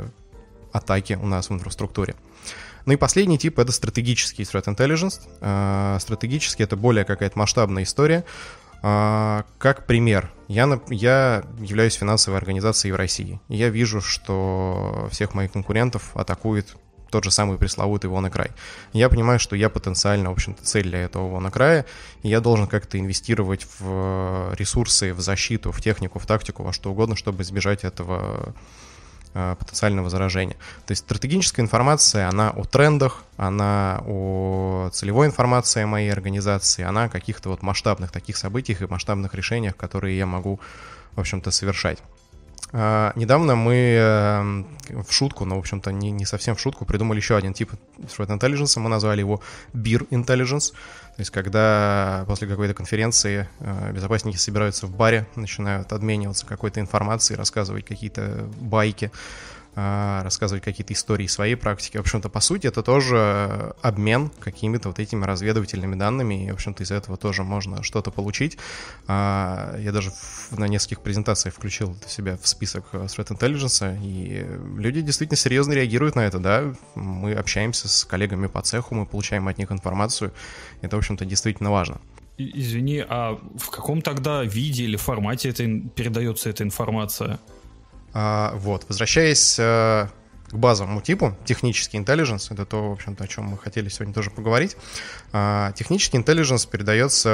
атаки у нас в инфраструктуре. Ну и последний тип — это стратегический threat intelligence. Uh, стратегический — это более какая-то масштабная история. Uh, как пример, я, я являюсь финансовой организацией в России. И я вижу, что всех моих конкурентов атакует тот же самый пресловутый WannaCry. Я понимаю, что я потенциально, в общем-то, цель для этого WannaCry, и я должен как-то инвестировать в ресурсы, в защиту, в технику, в тактику, во что угодно, чтобы избежать этого потенциального заражения. То есть стратегическая информация, она о трендах, она о целевой информации о моей организации, она о каких-то вот масштабных таких событиях и масштабных решениях, которые я могу, в общем-то, совершать. Uh, недавно мы uh, в шутку, но, в общем-то, не, не совсем в шутку, придумали еще один тип threat intelligence, мы назвали его beer intelligence, то есть когда после какой-то конференции uh, безопасники собираются в баре, начинают обмениваться какой-то информацией, рассказывать какие-то байки, uh, рассказывать какие-то истории своей практики. В общем-то, по сути, это тоже обмен какими-то вот этими разведывательными данными, и, в общем-то, из этого тоже можно что-то получить. Uh, я даже в, на нескольких презентациях включил себя в список threat intelligence, и люди действительно серьезно реагируют на это, да. Мы общаемся с коллегами по цеху, мы получаем от них информацию. Это, в общем-то, действительно важно. Извини, а в каком тогда виде или формате это передается эта информация? А, вот, возвращаясь а, к базовому типу, технический intelligence, это то, в общем-то, о чем мы хотели сегодня тоже поговорить. А, технический intelligence передается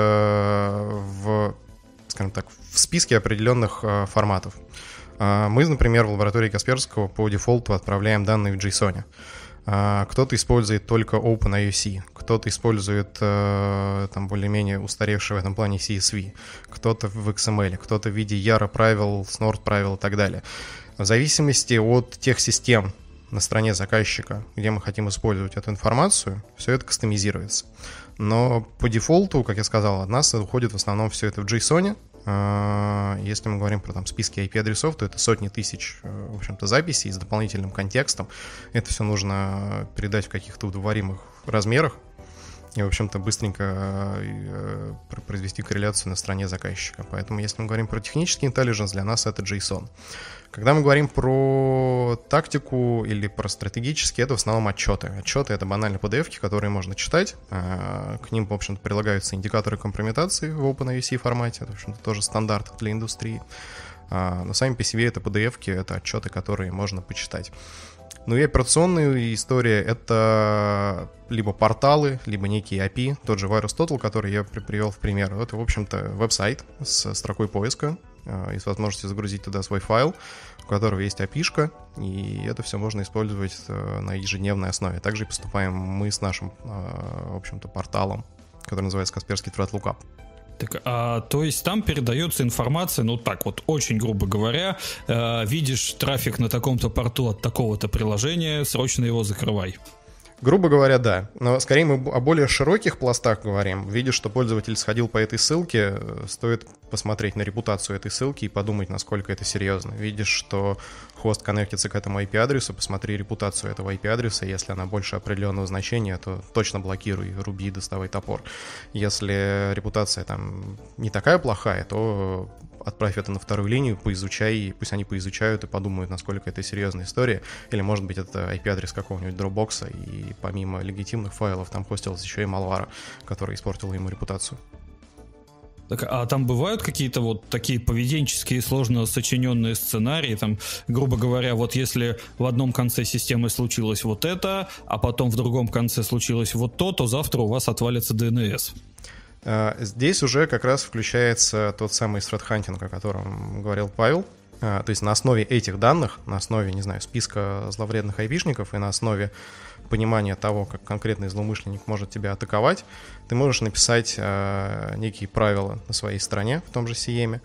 в, скажем так, в списке определенных а, форматов. А, мы, например, в лаборатории Касперского по дефолту отправляем данные в JSON. А, кто-то использует только OpenIOC, кто-то использует э, там более-менее устаревший в этом плане си эс ви, кто-то в икс эм эль, кто-то в виде Yara правил, Snort правил и так далее. В зависимости от тех систем на стороне заказчика, где мы хотим использовать эту информацию, все это кастомизируется. Но по дефолту, как я сказал, от нас уходит в основном все это в JSON. Если мы говорим про там списки ай пи-адресов, то это сотни тысяч, в общем-то, записей с дополнительным контекстом. Это все нужно передать в каких-то удоваримых размерах. и, в общем-то, быстренько произвести корреляцию на стороне заказчика. Поэтому, если мы говорим про технический интеллиженс, для нас это JSON. Когда мы говорим про тактику или про стратегические, это в основном отчеты. Отчеты — это банально пи ди эф-ки, которые можно читать. К ним, в общем-то, прилагаются индикаторы компрометации в OpenAVC формате. Это, в общем-то, тоже стандарт для индустрии. Но сами по себе это пи ди эф-ки, это отчеты, которые можно почитать. Ну и операционная история — это либо порталы, либо некие эй пи. Тот же VirusTotal, который я привел в пример, это, в общем-то, веб-сайт с строкой поиска и с возможностью загрузить туда свой файл, у которого есть эй пи-шка, и это все можно использовать на ежедневной основе. Также и поступаем мы с нашим, в общем-то, порталом, который называется Kaspersky Threat Lookup. Так, а, то есть там передается информация, ну так вот, очень грубо говоря, э, видишь трафик на таком-то порту от такого-то приложения, срочно его закрывай. Грубо говоря, да. Но скорее мы о более широких пластах говорим. Видишь, что пользователь сходил по этой ссылке, стоит посмотреть на репутацию этой ссылки и подумать, насколько это серьезно. Видишь, что хост коннектится к этому ай пи-адресу, посмотри репутацию этого ай пи-адреса. Если она больше определенного значения, то точно блокируй, руби, доставай топор. Если репутация там не такая плохая, то отправь это на вторую линию, поизучай, пусть они поизучают и подумают, насколько это серьезная история. Или, может быть, это ай пи-адрес какого-нибудь Dropbox, и помимо легитимных файлов там хостилась еще и malware, который испортил ему репутацию. Так, а там бывают какие-то вот такие поведенческие сложно сочиненные сценарии, там, грубо говоря, вот если в одном конце системы случилось вот это, а потом в другом конце случилось вот то, то завтра у вас отвалится ди эн эс. Здесь уже как раз включается тот самый threat-hunting, о котором говорил Павел. То есть на основе этих данных, на основе, не знаю, списка зловредных айпишников и на основе понимания того, как конкретный злоумышленник может тебя атаковать, ты можешь написать некие правила на своей стороне в том же си эм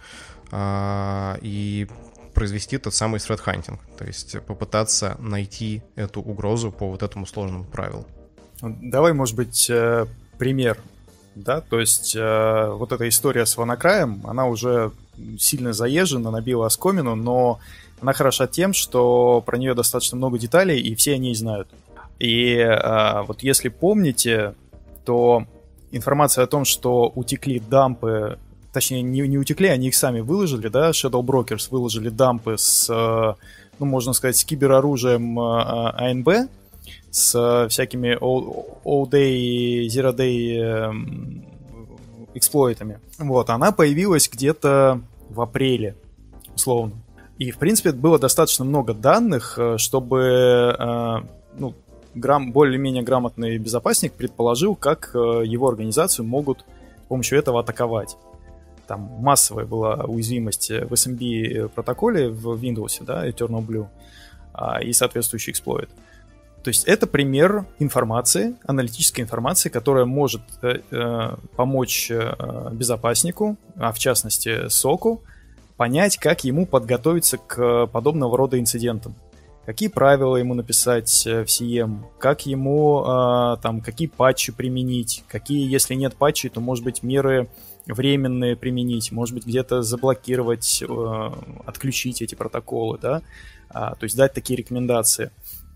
и произвести тот самый threat-hunting, то есть попытаться найти эту угрозу по вот этому сложному правилу. Давай, может быть, пример. Да, то есть э, вот эта история с WannaCry, она уже сильно заезжена, набила оскомину, но она хороша тем, что про нее достаточно много деталей, и все о ней знают. И э, вот если помните, то информация о том, что утекли дампы, точнее не, не утекли, они их сами выложили, да, Shadow Brokers выложили дампы с, э, ну, можно сказать, с кибероружием э, эй эн би, с всякими all-day, zero-day эксплойтами. Вот, она появилась где-то в апреле, условно. И, в принципе, было достаточно много данных, чтобы ну, грам, более-менее грамотный безопасник предположил, как его организацию могут с помощью этого атаковать. Там массовая была уязвимость в эс эм би протоколе в Windows, да, Eternal Blue, и соответствующий эксплойт. То есть это пример информации, аналитической информации, которая может э, помочь э, безопаснику, а в частности соку, понять, как ему подготовиться к подобного рода инцидентам. Какие правила ему написать в си эм, как ему, э, там, какие патчи применить, какие, если нет патчей, то, может быть, меры временные применить, может быть, где-то заблокировать, э, отключить эти протоколы, да, а, то есть дать такие рекомендации.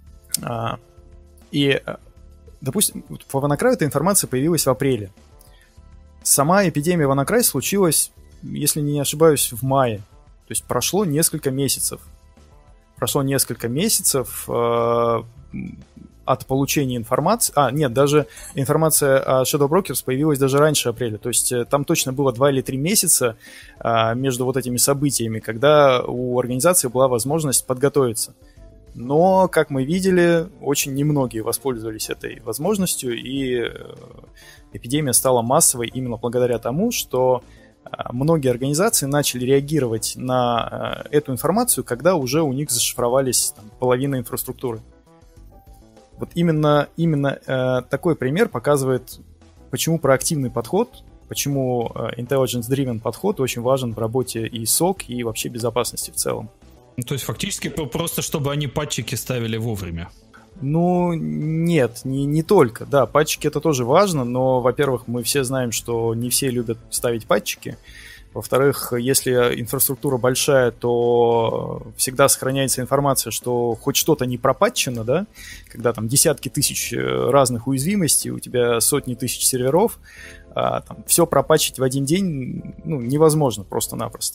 И, допустим, по WannaCry эта информация появилась в апреле. Сама эпидемия WannaCry случилась, если не ошибаюсь, в мае. То есть прошло несколько месяцев. Прошло несколько месяцев э, от получения информации. А, нет, даже информация о Shadow Brokers появилась даже раньше апреля. То есть там точно было два или три месяца э, между вот этими событиями, когда у организации была возможность подготовиться. Но, как мы видели, очень немногие воспользовались этой возможностью, и эпидемия стала массовой именно благодаря тому, что многие организации начали реагировать на эту информацию, когда уже у них зашифровались там, половина инфраструктуры. Вот именно, именно э, такой пример показывает, почему проактивный подход, почему intelligence-driven подход очень важен в работе и сок, и вообще безопасности в целом. Ну, то есть фактически просто, чтобы они патчики ставили вовремя. Ну, нет, не, не только. Да, патчики это тоже важно, но, во-первых, мы все знаем, что не все любят ставить патчики. Во-вторых, если инфраструктура большая, то всегда сохраняется информация, что хоть что-то не пропатчено, да, когда там десятки тысяч разных уязвимостей, у тебя сотни тысяч серверов, а, там, все пропатчить в один день, ну, невозможно просто-напросто.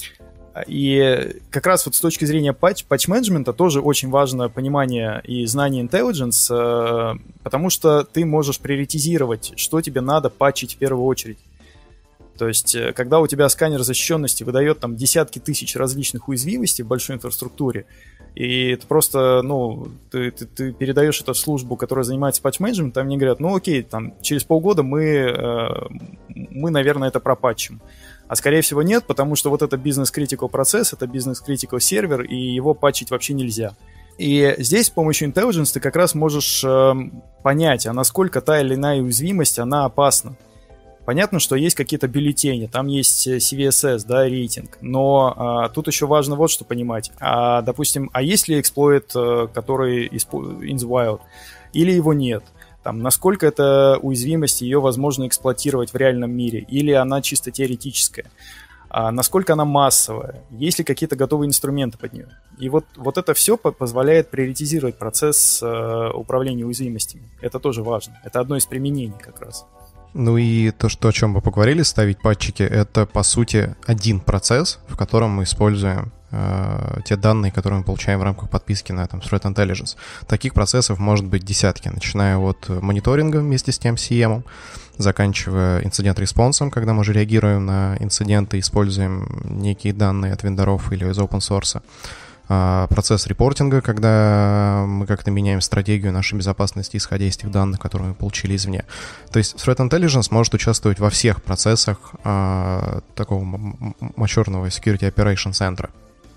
И как раз вот с точки зрения патч, патч-менеджмента тоже очень важно понимание и знание intelligence, потому что ты можешь приоритизировать, что тебе надо патчить в первую очередь. То есть, когда у тебя сканер защищенности выдает там десятки тысяч различных уязвимостей в большой инфраструктуре, и это просто, ну, ты, ты, ты передаешь это в службу, которая занимается патч-менеджментом, там мне говорят, ну окей, там через полгода мы, мы, наверное, это пропатчим. А скорее всего нет, потому что вот это бизнес-критикал процесс, это бизнес-критикал сервер, и его патчить вообще нельзя. И здесь с помощью intelligence ты как раз можешь э, понять, а насколько та или иная уязвимость, она опасна. Понятно, что есть какие-то бюллетени, там есть си ви эс эс, да, рейтинг, но а, тут еще важно вот что понимать. А, допустим, а есть ли эксплойт, который in the wild, или его нет? Там, насколько эта уязвимость, ее возможно эксплуатировать в реальном мире, или она чисто теоретическая? А, насколько она массовая? Есть ли какие-то готовые инструменты под нее? И вот, вот это все позволяет приоритизировать процесс э, управления уязвимостями. Это тоже важно. Это одно из применений как раз. Ну и то, что, о чем мы поговорили, ставить патчики, это, по сути, один процесс, в котором мы используем э, те данные, которые мы получаем в рамках подписки на там, Threat Intelligence. Таких процессов может быть десятки, начиная от мониторинга вместе с тем си эм, заканчивая инцидент-респонсом, когда мы уже реагируем на инциденты, используем некие данные от вендоров или из open source. Процесс репортинга, когда мы как-то меняем стратегию нашей безопасности, исходя из тех данных, которые мы получили извне. То есть Threat Intelligence может участвовать во всех процессах а, такого мачурного Security Operation Center.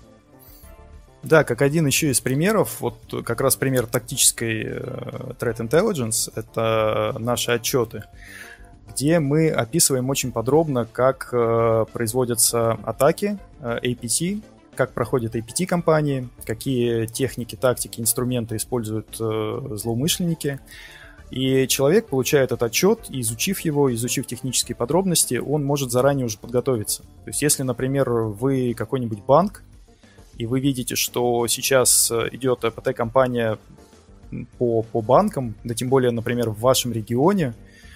Да, как один еще из примеров, вот как раз пример тактической uh, Threat Intelligence, это наши отчеты, где мы описываем очень подробно, как uh, производятся атаки, uh, эй пи ти, как проходят эй пи ти-компании, какие техники, тактики, инструменты используют э, злоумышленники. И человек получает этот отчет, и изучив его, изучив технические подробности, он может заранее уже подготовиться. То есть если, например, вы какой-нибудь банк, и вы видите, что сейчас идет эй пи ти-компания по, по банкам, да тем более, например, в вашем регионе,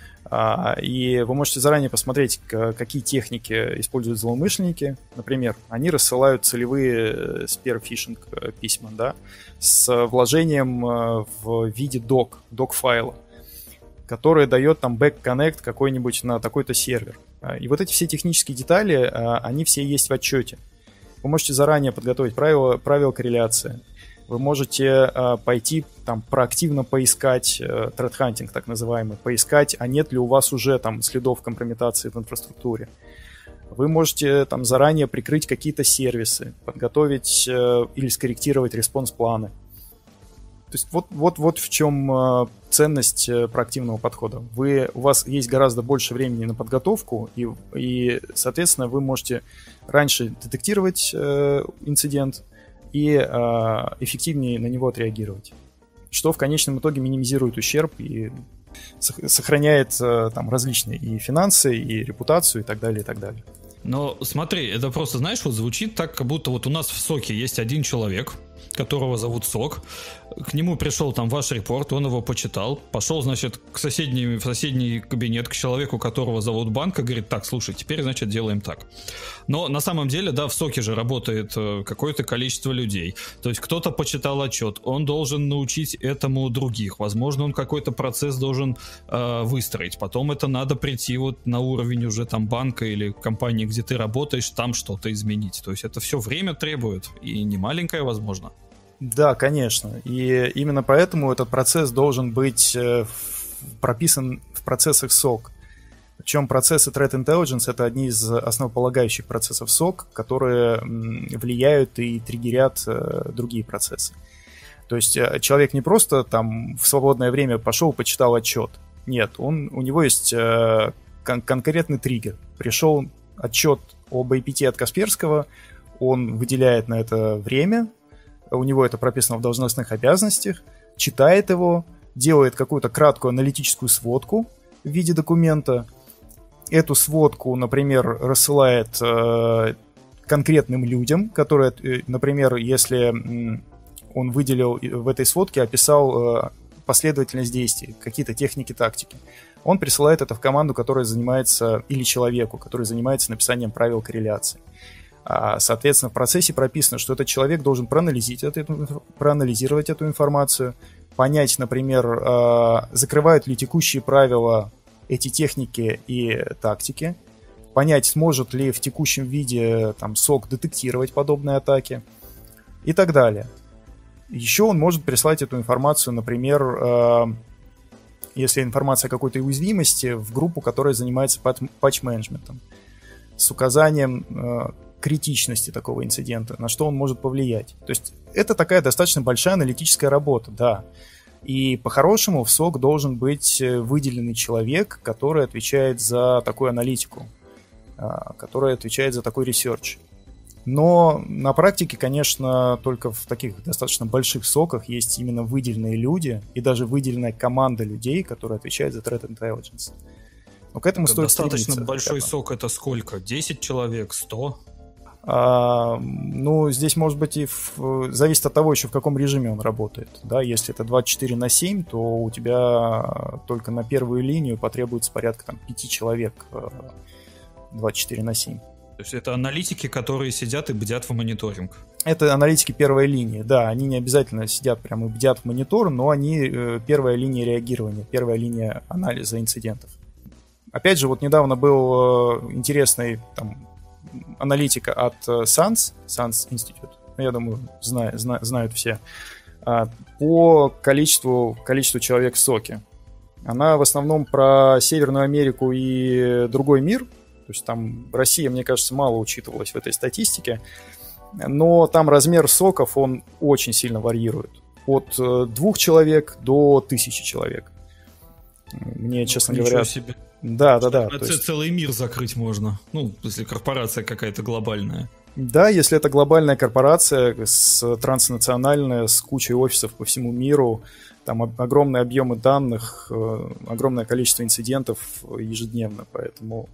и вы можете заранее посмотреть, какие техники используют злоумышленники. Например, они рассылают целевые спир-фишинг письма, да, с вложением в виде док, док-файла, который дает там бэк-коннект какой-нибудь на такой-то сервер. И вот эти все технические детали, они все есть в отчете. Вы можете заранее подготовить правила, правила корреляции. Вы можете э, пойти там проактивно поискать, э, threat hunting так называемый, поискать, а нет ли у вас уже там следов компрометации в инфраструктуре. Вы можете там заранее прикрыть какие-то сервисы, подготовить э, или скорректировать респонс-планы. То есть вот, вот, вот в чем э, ценность э, проактивного подхода. Вы, у вас есть гораздо больше времени на подготовку, и, и соответственно, вы можете раньше детектировать э, инцидент, и э, эффективнее на него отреагировать. Что в конечном итоге минимизирует ущерб и сохраняет э, там различные и финансы, и репутацию, и так далее, и так далее. Но смотри, это просто, знаешь, вот звучит так, как будто вот у нас в СОКе есть один человек, которого зовут СОК. К нему пришел там ваш репорт, он его почитал, пошел, значит, к соседней, в соседний кабинет, к человеку, которого зовут банк, и говорит: так, слушай, теперь, значит, делаем так. Но на самом деле, да, в СОКе же работает какое-то количество людей. То есть кто-то почитал отчет, он должен научить этому других. Возможно, он какой-то процесс должен э, выстроить. Потом это надо прийти вот на уровень уже там банка или компании, где ты работаешь, там что-то изменить. То есть это все время требует, и не маленькое, возможно. Да, конечно. И именно поэтому этот процесс должен быть прописан в процессах сок. Причем процессы Threat Intelligence — это одни из основополагающих процессов сок, которые влияют и триггерят другие процессы. То есть человек не просто там в свободное время пошел, почитал отчет. Нет, он, у него есть кон- конкретный триггер. Пришел отчет об эй пи ти от Касперского, он выделяет на это время, у него это прописано в должностных обязанностях, читает его, делает какую-то краткую аналитическую сводку в виде документа эту сводку, например, рассылает конкретным людям, которые, например, если он выделил в этой сводке, описал последовательность действий, какие-то техники, тактики, он присылает это в команду, которая занимается, или человеку, который занимается написанием правил корреляции. Соответственно, в процессе прописано, что этот человек должен проанализировать эту, проанализировать эту информацию, понять, например, закрывают ли текущие правила эти техники и тактики, понять, сможет ли в текущем виде там, сок детектировать подобные атаки и так далее. Еще он может прислать эту информацию, например, если информация о какой-то уязвимости, в группу, которая занимается патч-менеджментом, с указанием критичности такого инцидента, на что он может повлиять. То есть это такая достаточно большая аналитическая работа, да. И по-хорошему в сок должен быть выделенный человек, который отвечает за такую аналитику, который отвечает за такой ресерч. Но на практике, конечно, только в таких достаточно больших соках есть именно выделенные люди и даже выделенная команда людей, которые отвечают за Threat Intelligence. Но к этому это стоит достаточно стремиться. Большой сок — это сколько? десять человек? сто? А, ну, здесь, может быть, и в... зависит от того еще, в каком режиме он работает. Да, если это двадцать четыре на семь, то у тебя только на первую линию потребуется порядка там, пяти человек двадцать четыре на семь. То есть это аналитики, которые сидят и бдят в мониторинг? Это аналитики первой линии, да. Они не обязательно сидят прямо и бдят в монитор, но они э, первая линия реагирования, первая линия анализа инцидентов. Опять же, вот недавно был э, интересный там, аналитика от э, санс, санс Institute, я думаю, знаю, зна, знают все, э, по количеству, количеству человек в соке. Она в основном про Северную Америку и другой мир. То есть там Россия, мне кажется, мало учитывалась в этой статистике, но там размер соков, он очень сильно варьирует. От двух человек до тысячи человек. Мне, ну, честно говоря... Себе. Да, да, да. Это есть... целый мир закрыть можно, ну, если корпорация какая-то глобальная. Да, если это глобальная корпорация, с, транснациональная, с кучей офисов по всему миру, там огромные объемы данных, огромное количество инцидентов ежедневно, поэтому...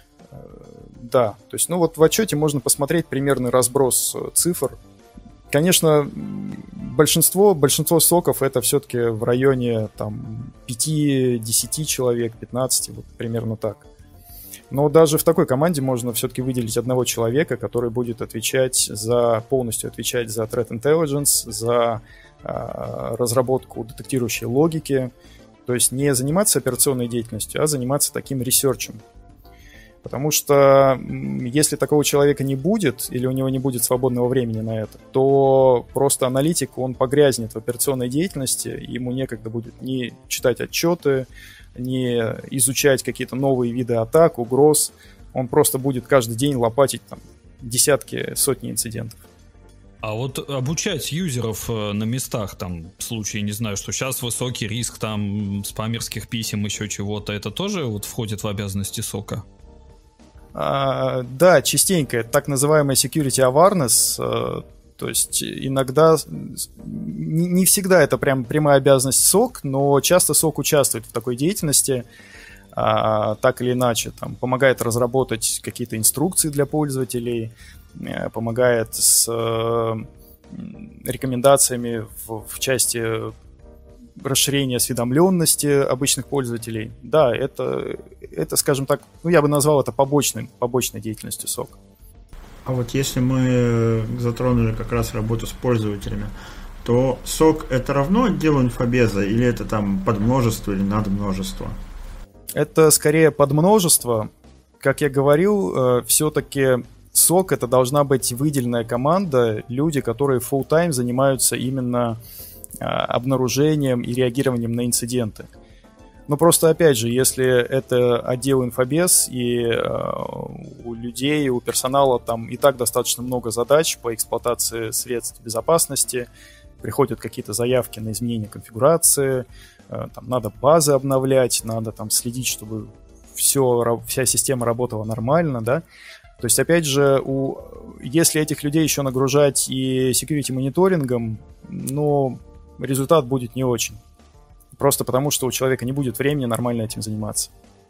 Да, то есть, ну вот в отчете можно посмотреть примерный разброс цифр. Конечно, большинство, большинство соков это все-таки в районе там пяти-десяти человек, пятнадцати, вот примерно так. Но даже в такой команде можно все-таки выделить одного человека, который будет отвечать за, полностью отвечать за Threat Intelligence, за э, разработку детектирующей логики. То есть не заниматься операционной деятельностью, а заниматься таким ресерчем. Потому что если такого человека не будет, или у него не будет свободного времени на это, то просто аналитик, он погрязнет в операционной деятельности, ему некогда будет ни читать отчеты, ни изучать какие-то новые виды атак, угроз. Он просто будет каждый день лопатить там, десятки, сотни инцидентов. А вот обучать юзеров на местах, там, в случае, не знаю, что сейчас высокий риск там спамерских писем, еще чего-то, это тоже вот входит в обязанности сока? А, да, частенько. Это так называемый security awareness. А, то есть иногда, не, не всегда это прям прямая обязанность сок, но часто сок участвует в такой деятельности, а, так или иначе. Там, помогает разработать какие-то инструкции для пользователей, помогает с а, рекомендациями в, в части расширения осведомленности обычных пользователей. Да, это, это, скажем так, ну, я бы назвал это побочной, побочной деятельностью сок. А вот если мы затронули как раз работу с пользователями, то сок это равно отделу инфобеза или это там подмножество или надмножество? Это скорее подмножество. Как я говорил, все-таки сок это должна быть выделенная команда, люди, которые full-time занимаются именно обнаружением и реагированием на инциденты. Но просто, опять же, если это отдел инфобез, и э, у людей, у персонала там и так достаточно много задач по эксплуатации средств безопасности, приходят какие-то заявки на изменение конфигурации, э, там надо базы обновлять, надо там следить, чтобы все, вся система работала нормально, да. То есть, опять же, у, если этих людей еще нагружать и security мониторингом, ну, результат будет не очень. Просто потому, что у человека не будет времени нормально этим заниматься.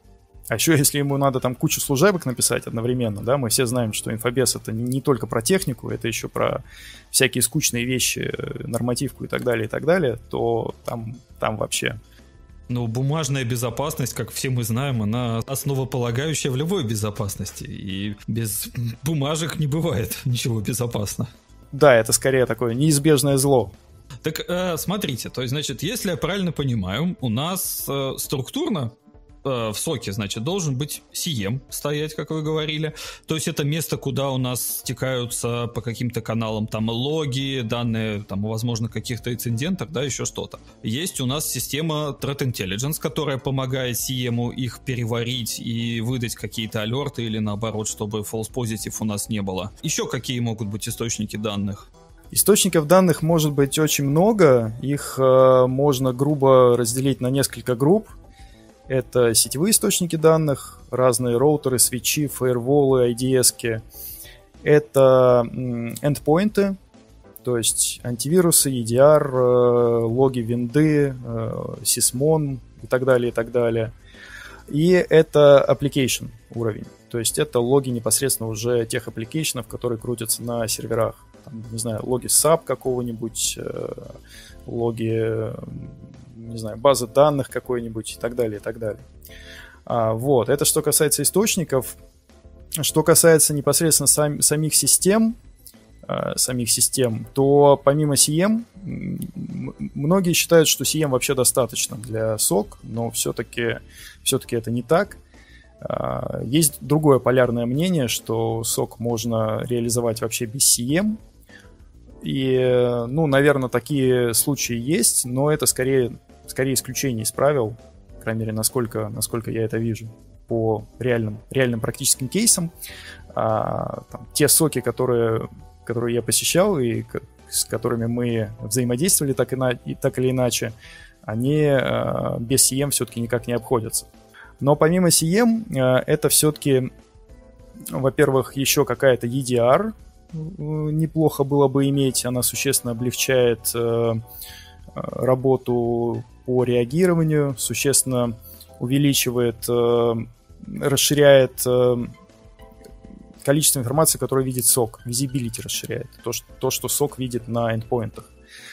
А еще если ему надо там кучу служебок написать одновременно, да, мы все знаем, что инфобес это не только про технику, это еще про всякие скучные вещи, нормативку и так далее, и так далее, то там, там вообще... Ну, бумажная безопасность, как все мы знаем, она основополагающая в любой безопасности, и без бумажек не бывает ничего безопасно. Да, это скорее такое неизбежное зло. Так, э, смотрите, то есть, значит, если я правильно понимаю, у нас э, структурно э, в соке, значит, должен быть си эм стоять, как вы говорили. То есть это место, куда у нас стекаются по каким-то каналам там логи, данные, там, возможно, каких-то инцидентах, да, еще что-то. Есть у нас система Threat Intelligence, которая помогает си эм их переварить и выдать какие-то алерты или наоборот, чтобы false positive у нас не было. Еще какие могут быть источники данных? Источников данных может быть очень много, их э, можно грубо разделить на несколько групп. Это сетевые источники данных, разные роутеры, свитчи, фаерволы, ай ди эс-ки. Это эндпоинты, то есть антивирусы, и ди ар, э, логи винды, э, сисмон и так далее, и так далее. И это application уровень, то есть это логи непосредственно уже тех аппликейшенов, которые крутятся на серверах. Там, не знаю, логи сап какого-нибудь, э, логи, э, не знаю, базы данных какой-нибудь и так далее, и так далее. А, вот, это что касается источников. Что касается непосредственно сам, самих систем, э, самих систем, то помимо си эм, многие считают, что си эм вообще достаточно для сок, но все-таки, все-таки это не так. Есть другое полярное мнение, что сок можно реализовать вообще без си эм. И, ну, наверное, такие случаи есть, но это скорее, скорее исключение из правил, по крайней мере, насколько, насколько я это вижу по реальным, реальным практическим кейсам. А, там, те соки, которые, которые я посещал и с которыми мы взаимодействовали так, и на, и так или иначе, они а, без си эм все-таки никак не обходятся. Но помимо си эм, а, это все-таки, во-первых, еще какая-то и ди ар, неплохо было бы иметь, она существенно облегчает э, работу по реагированию, существенно увеличивает, э, расширяет э, количество информации, которую видит сок, visibility расширяет, то, что, то, что сок видит на эндпоинтах.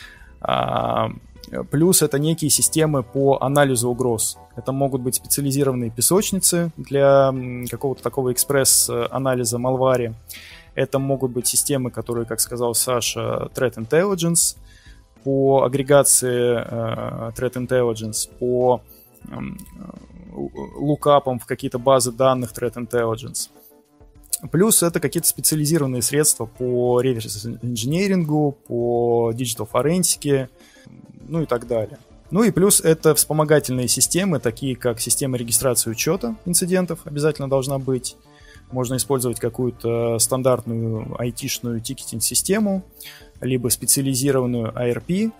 А, плюс это некие системы по анализу угроз. Это могут быть специализированные песочницы для какого-то такого экспресс-анализа malware. Это могут быть системы, которые, как сказал Саша, Threat Intelligence, по агрегации uh, Threat Intelligence, по um, лукапам в какие-то базы данных Threat Intelligence. Плюс это какие-то специализированные средства по реверс-инженерингу, по диджитал-форенсике, ну и так далее. Ну и плюс это вспомогательные системы, такие как система регистрации учета инцидентов, обязательно должна быть. Можно использовать какую-то стандартную айтишную тикетинг-систему, либо специализированную эй ар пи.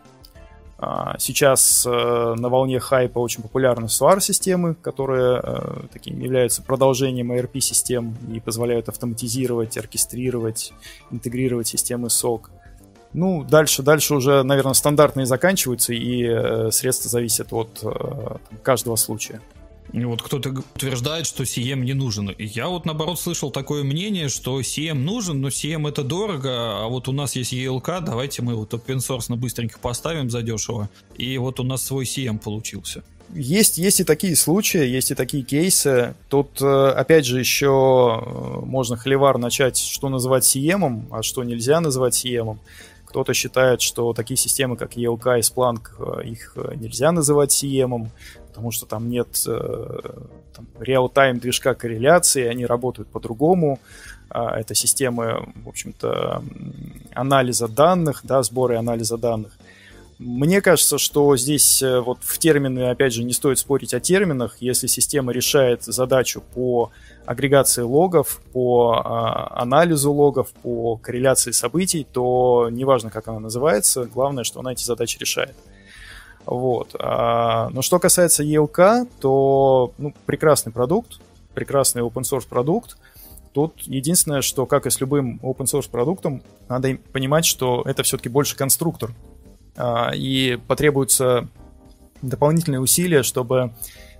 Сейчас на волне хайпа очень популярны эс о ар системы, которые таким являются продолжением эй ар пи-систем и позволяют автоматизировать, оркестрировать, интегрировать системы сок. Ну, дальше, дальше уже, наверное, стандартные заканчиваются, и средства зависят от там, каждого случая. И вот кто-то утверждает, что си эм не нужен. И я вот, наоборот, слышал такое мнение, что си эм нужен, но си эм это дорого, а вот у нас есть и эл кей, давайте мы вот open source быстренько поставим задешево. И вот у нас свой си эм получился. Есть, есть и такие случаи, есть и такие кейсы. Тут, опять же, еще можно холивар начать, что называть си эм, а что нельзя называть си эм. Кто-то считает, что такие системы, как и эл кей и Splunk, их нельзя называть си эм, потому что там нет там, реал-тайм движка корреляции, они работают по-другому. Это системы, в общем-то, анализа данных, да, сбора и анализа данных. Мне кажется, что здесь вот в термины, опять же, не стоит спорить о терминах. Если система решает задачу по агрегации логов, по а, анализу логов, по корреляции событий, то неважно, как она называется, главное, что она эти задачи решает. Вот. А, но что касается и эл кей, то ну, прекрасный продукт, прекрасный open source продукт. Тут единственное, что, как и с любым open source продуктом, надо понимать, что это все-таки больше конструктор. И потребуются дополнительные усилия, чтобы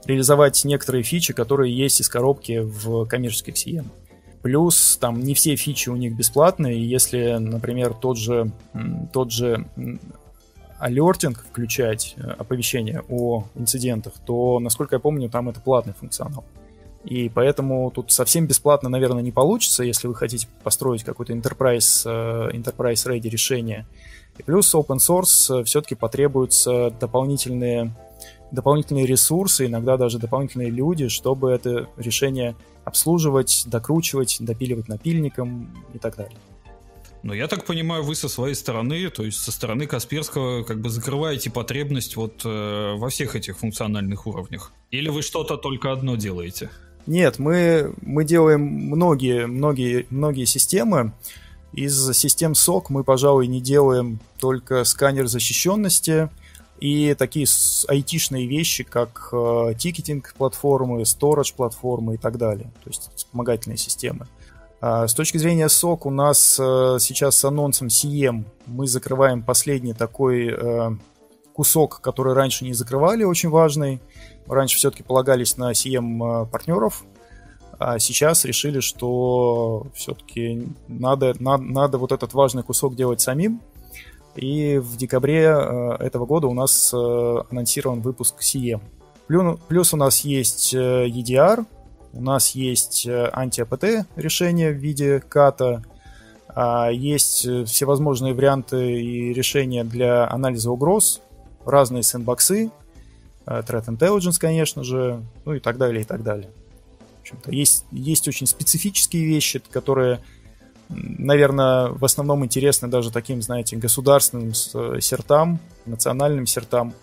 реализовать некоторые фичи, которые есть из коробки в коммерческих си эм. Плюс там не все фичи у них бесплатные, и если, например, тот же, тот же алертинг включать, оповещение о инцидентах, то, насколько я помню, там это платный функционал. И поэтому тут совсем бесплатно, наверное, не получится, если вы хотите построить какое-то enterprise, enterprise ready решение. И плюс open source все-таки потребуются дополнительные, дополнительные ресурсы, иногда даже дополнительные люди, чтобы это решение обслуживать, докручивать, допиливать напильником и так далее. Но я так понимаю, вы со своей стороны, то есть со стороны Касперского, как бы закрываете потребность вот э, во всех этих функциональных уровнях? Или вы что-то только одно делаете? Нет, мы, мы делаем многие, многие, многие системы. Из систем сок мы, пожалуй, не делаем только сканер защищенности и такие айтишные вещи, как э, тикетинг-платформы, storage-платформы и так далее. То есть вспомогательные системы. А с точки зрения сок у нас э, сейчас с анонсом си эм мы закрываем последний такой э, кусок, который раньше не закрывали, очень важный. Раньше все-таки полагались на си эм-партнеров, а сейчас решили, что все-таки надо, надо, надо вот этот важный кусок делать самим. И в декабре э, этого года у нас э, анонсирован выпуск си эм. Плюс, плюс у нас есть э, и ди ар, у нас есть э, анти-эй пи ти решение в виде ката, э, есть всевозможные варианты и решения для анализа угроз, разные сэндбоксы, э, Threat Intelligence, конечно же, ну и так далее, и так далее. В общем-то, есть, есть очень специфические вещи, которые, наверное, в основном интересны даже таким, знаете, государственным сертам, национальным сертам.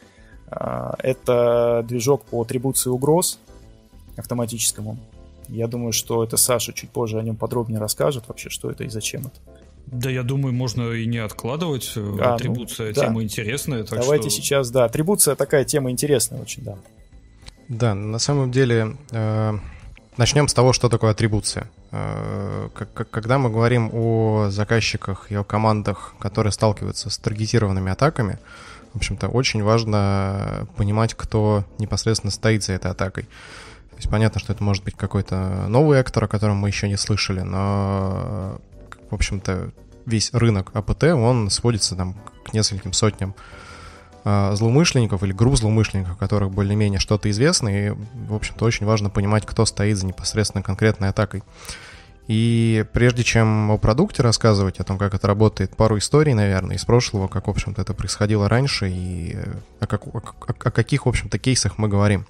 Это движок по атрибуции угроз автоматическому. Я думаю, что это Саша чуть позже о нем подробнее расскажет вообще, что это и зачем это. Да, я думаю, можно и не откладывать. А, атрибуция ну, тема да. интересная. Так Давайте что... сейчас, да, атрибуция такая тема интересная очень, да. Да, на самом деле... Э... Начнем с того, что такое атрибуция. Когда мы говорим о заказчиках и о командах, которые сталкиваются с таргетированными атаками, в общем-то, очень важно понимать, кто непосредственно стоит за этой атакой. То есть понятно, что это может быть какой-то новый актор, о котором мы еще не слышали, но, в общем-то, весь рынок эй пи ти, он сводится там к нескольким сотням злоумышленников или групп злоумышленников, о которых более-менее что-то известно, и, в общем-то, очень важно понимать, кто стоит за непосредственно конкретной атакой. И прежде чем о продукте рассказывать, о том, как это работает, пару историй, наверное, из прошлого, как, в общем-то, это происходило раньше, и о, как, о, о каких, в общем-то, кейсах мы говорим.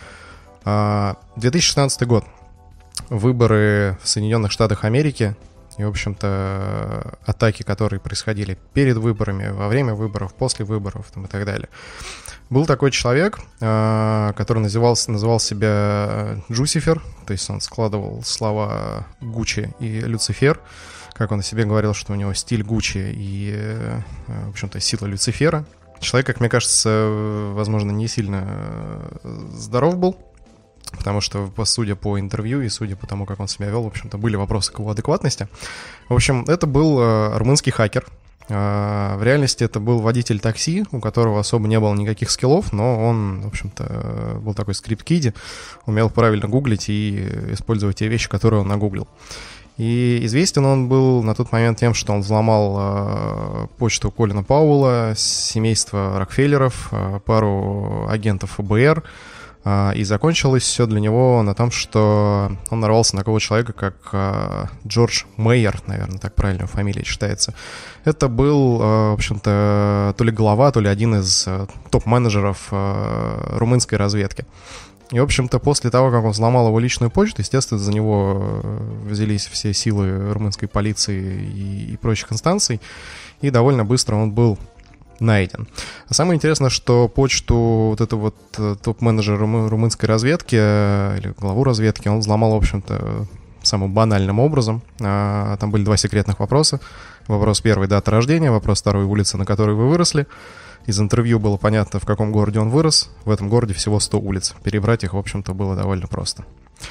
две тысячи шестнадцатый год. Выборы в Соединенных Штатах Америки. И, в общем-то, атаки, которые происходили перед выборами, во время выборов, после выборов там, и так далее. Был такой человек, который называл, называл себя Джусифер, то есть он складывал слова Гуччи и Люцифер, как он о себе говорил, что у него стиль Гуччи и, в общем-то, сила Люцифера. Человек, как мне кажется, возможно, не сильно здоров был, потому что, судя по интервью и судя по тому, как он себя вел, в общем-то, были вопросы к его адекватности. В общем, это был э, румынский хакер. Э, в реальности это был водитель такси, у которого особо не было никаких скиллов, но он, в общем-то, был такой скрипт-киди, умел правильно гуглить и использовать те вещи, которые он нагуглил. И известен он был на тот момент тем, что он взломал э, почту Колина Пауэлла, семейство Рокфеллеров, э, пару агентов эф бэ эр, и закончилось все для него на том, что он нарвался на такого человека, как э, Джордж Мейер, наверное, так правильно фамилия читается. Это был, э, в общем-то, то ли глава, то ли один из э, топ-менеджеров э, румынской разведки. И, в общем-то, после того, как он взломал его личную почту, естественно, за него взялись все силы румынской полиции и, и прочих инстанций, и довольно быстро он был найден. А самое интересное, что почту вот этого вот топ-менеджера румынской разведки или главу разведки он взломал, в общем-то, самым банальным образом. Там были два секретных вопроса. Вопрос первый — дата рождения, вопрос второй — улица, на которой вы выросли. Из интервью было понятно, в каком городе он вырос. В этом городе всего сто улиц. Перебрать их, в общем-то, было довольно просто.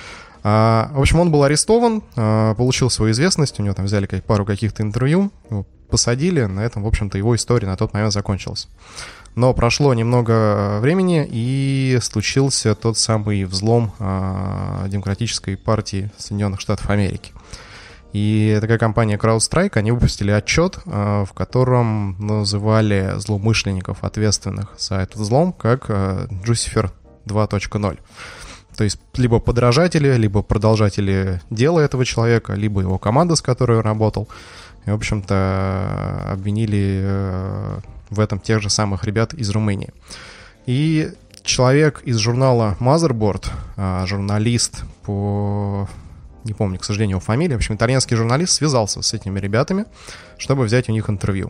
А, в общем, он был арестован, а, получил свою известность, у него там взяли пару каких-то интервью, его посадили, на этом, в общем-то, его история на тот момент закончилась. Но прошло немного времени, и случился тот самый взлом а, Демократической партии Соединенных Штатов Америки. И такая компания CrowdStrike, они выпустили отчет, а, в котором называли злоумышленников, ответственных за этот взлом, как а, Джусифер два точка ноль. То есть либо подражатели, либо продолжатели дела этого человека, либо его команда, с которой он работал. И, в общем-то, обвинили э, в этом тех же самых ребят из Румынии. И человек из журнала Motherboard, э, журналист по... не помню, к сожалению, его фамилию, в общем, итальянский журналист связался с этими ребятами, чтобы взять у них интервью.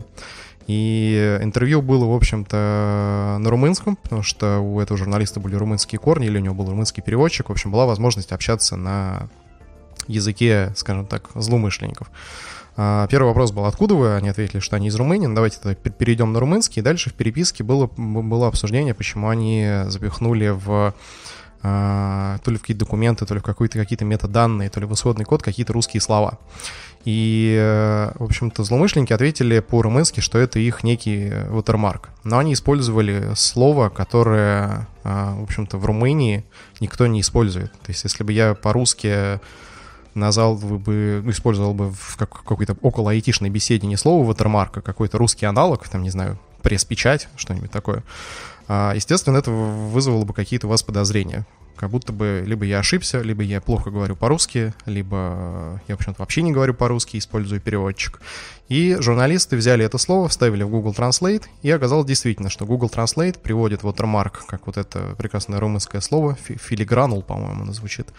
И интервью было, в общем-то, на румынском, потому что у этого журналиста были румынские корни, или у него был румынский переводчик. В общем, была возможность общаться на языке, скажем так, злоумышленников. Первый вопрос был, откуда вы? Они ответили, что они из Румынии. Давайте тогда перейдем на румынский. И дальше в переписке было, было обсуждение, почему они запихнули в... то ли в какие-то документы, то ли в какие-то, какие-то метаданные, то ли в исходный код какие-то русские слова. И, в общем-то, злоумышленники ответили по-румынски, что это их некий watermark. Но они использовали слово, которое, в общем-то, в Румынии никто не использует. То есть, если бы я по-русски назвал бы, использовал бы в какой-то около айтишной беседе не слово watermark, а какой-то русский аналог, там, не знаю, пресс-печать, что-нибудь такое, естественно, это вызвало бы какие-то у вас подозрения. Как будто бы либо я ошибся, либо я плохо говорю по-русски, либо я, в общем-то, вообще не говорю по-русски, использую переводчик. И журналисты взяли это слово, вставили в Google Translate, и оказалось действительно, что Google Translate приводит watermark, как вот это прекрасное румынское слово, филигранул, по-моему, оно звучит.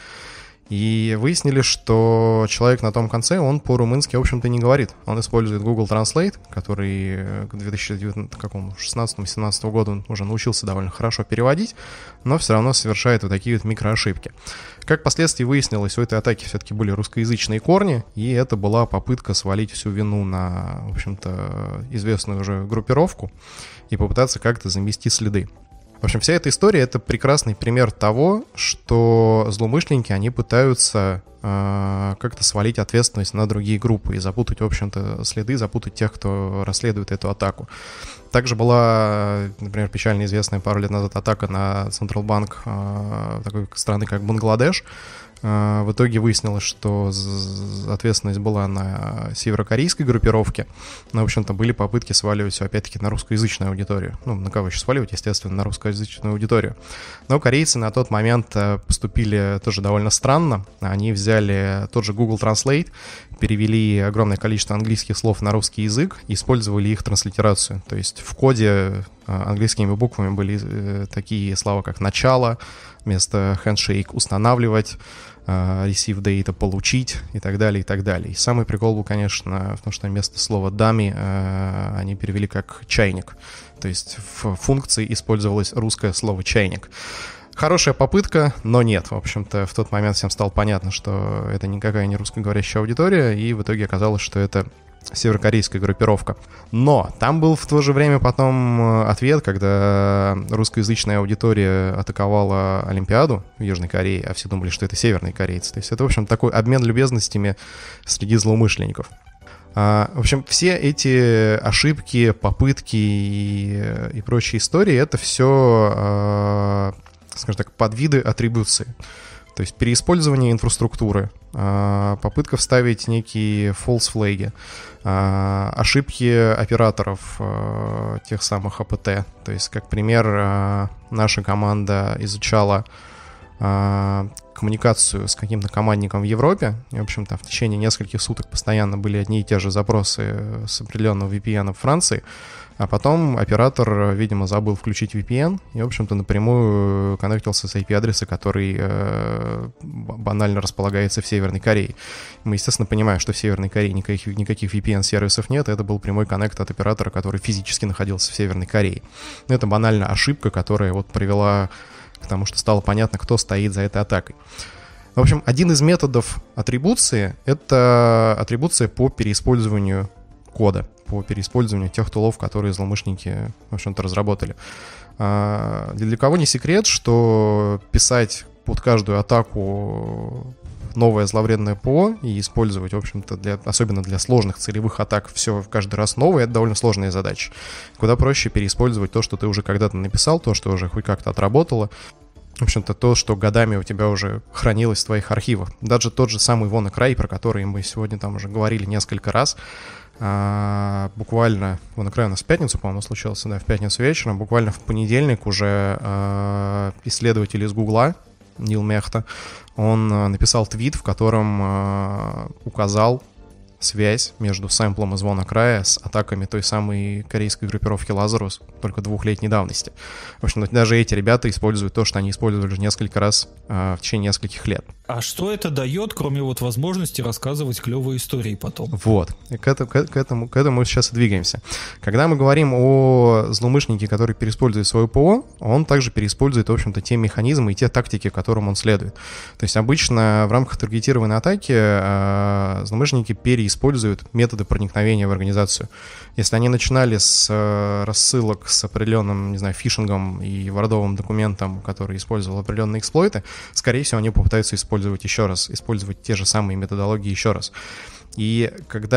И выяснили, что человек на том конце, он по-румынски, в общем-то, не говорит. Он использует Google Translate, который к две тысячи шестнадцатому-семнадцатому году он уже научился довольно хорошо переводить, но все равно совершает вот такие вот микроошибки. Как впоследствии выяснилось, у этой атаки все-таки были русскоязычные корни, и это была попытка свалить всю вину на, в общем-то, известную уже группировку и попытаться как-то замести следы. В общем, вся эта история — это прекрасный пример того, что злоумышленники, они пытаются э, как-то свалить ответственность на другие группы и запутать, в общем-то, следы, запутать тех, кто расследует эту атаку. Также была, например, печально известная пару лет назад атака на Централбанк э, такой страны, как Бангладеш. В итоге выяснилось, что ответственность была на северокорейской группировке, но, в общем-то, были попытки сваливать все, опять-таки, на русскоязычную аудиторию. Ну, на кого еще сваливать, естественно, на русскоязычную аудиторию. Но корейцы на тот момент поступили тоже довольно странно. Они взяли тот же Google Translate, перевели огромное количество английских слов на русский язык и использовали их транслитерацию. То есть в коде английскими буквами были такие слова, как «начало», вместо «handshake» «устанавливать», receive data «получить» и так далее, и так далее. И самый прикол был, конечно, в том, что вместо слова «dummy» они перевели как «чайник». То есть в функции использовалось русское слово «чайник». Хорошая попытка, но нет. В общем-то, в тот момент всем стало понятно, что это никакая не русскоговорящая аудитория, и в итоге оказалось, что это северокорейская группировка. Но там был в то же время потом ответ, когда русскоязычная аудитория атаковала Олимпиаду в Южной Корее, а все думали, что это северные корейцы. То есть это, в общем, такой обмен любезностями среди злоумышленников. В общем, все эти ошибки, попытки и, и прочие истории, это все, скажем так, подвиды атрибуции. То есть переиспользование инфраструктуры, попытка вставить некие false flag, ошибки операторов тех самых АПТ. То есть, как пример, наша команда изучала коммуникацию с каким-то командником в Европе. И, в общем-то, в течение нескольких суток постоянно были одни и те же запросы с определенного ви пи эн в Франции. А потом оператор, видимо, забыл включить ви пи эн и, в общем-то, напрямую коннектился с ай пи-адреса, который э, банально располагается в Северной Корее. Мы, естественно, понимаем, что в Северной Корее никаких, никаких ви пи эн-сервисов нет. Это был прямой коннект от оператора, который физически находился в Северной Корее. Это банально ошибка, которая вот привела к тому, что стало понятно, кто стоит за этой атакой. В общем, один из методов атрибуции — это атрибуция по переиспользованию кода, по переиспользованию тех тулов, которые злоумышленники, в общем-то, разработали. Для кого не секрет, что писать под каждую атаку новое зловредное ПО и использовать, в общем-то, для, особенно для сложных целевых атак, все каждый раз новое, это довольно сложная задача. Куда проще переиспользовать то, что ты уже когда-то написал, то, что уже хоть как-то отработало. В общем-то, то, что годами у тебя уже хранилось в твоих архивах. Даже тот же самый WannaCry, про который мы сегодня там уже говорили несколько раз, а, буквально, WannaCry у нас в пятницу, по-моему, случился, да, в пятницу вечером, буквально в понедельник уже а, исследователь из Гугла, Нил Мехта, он а, написал твит, в котором а, указал связь между сэмплом из WannaCry с атаками той самой корейской группировки Lazarus, только двухлетней давности. В общем, даже эти ребята используют то, что они использовали уже несколько раз э, в течение нескольких лет. А что это дает, кроме вот возможности рассказывать клевые истории потом? Вот, и к, этому, к, этому, к этому мы сейчас и двигаемся. Когда мы говорим о злоумышленнике, который переиспользует свое ПО, он также переиспользует, в общем-то, те механизмы и те тактики, которым он следует. То есть обычно в рамках таргетированной атаки э, злоумышленники переиспользуют методы проникновения в организацию. Если они начинали с э, рассылок с определенным, не знаю, фишингом и вордовым документом, который использовал определенные эксплойты, скорее всего, они попытаются использовать еще раз, использовать те же самые методологии еще раз. И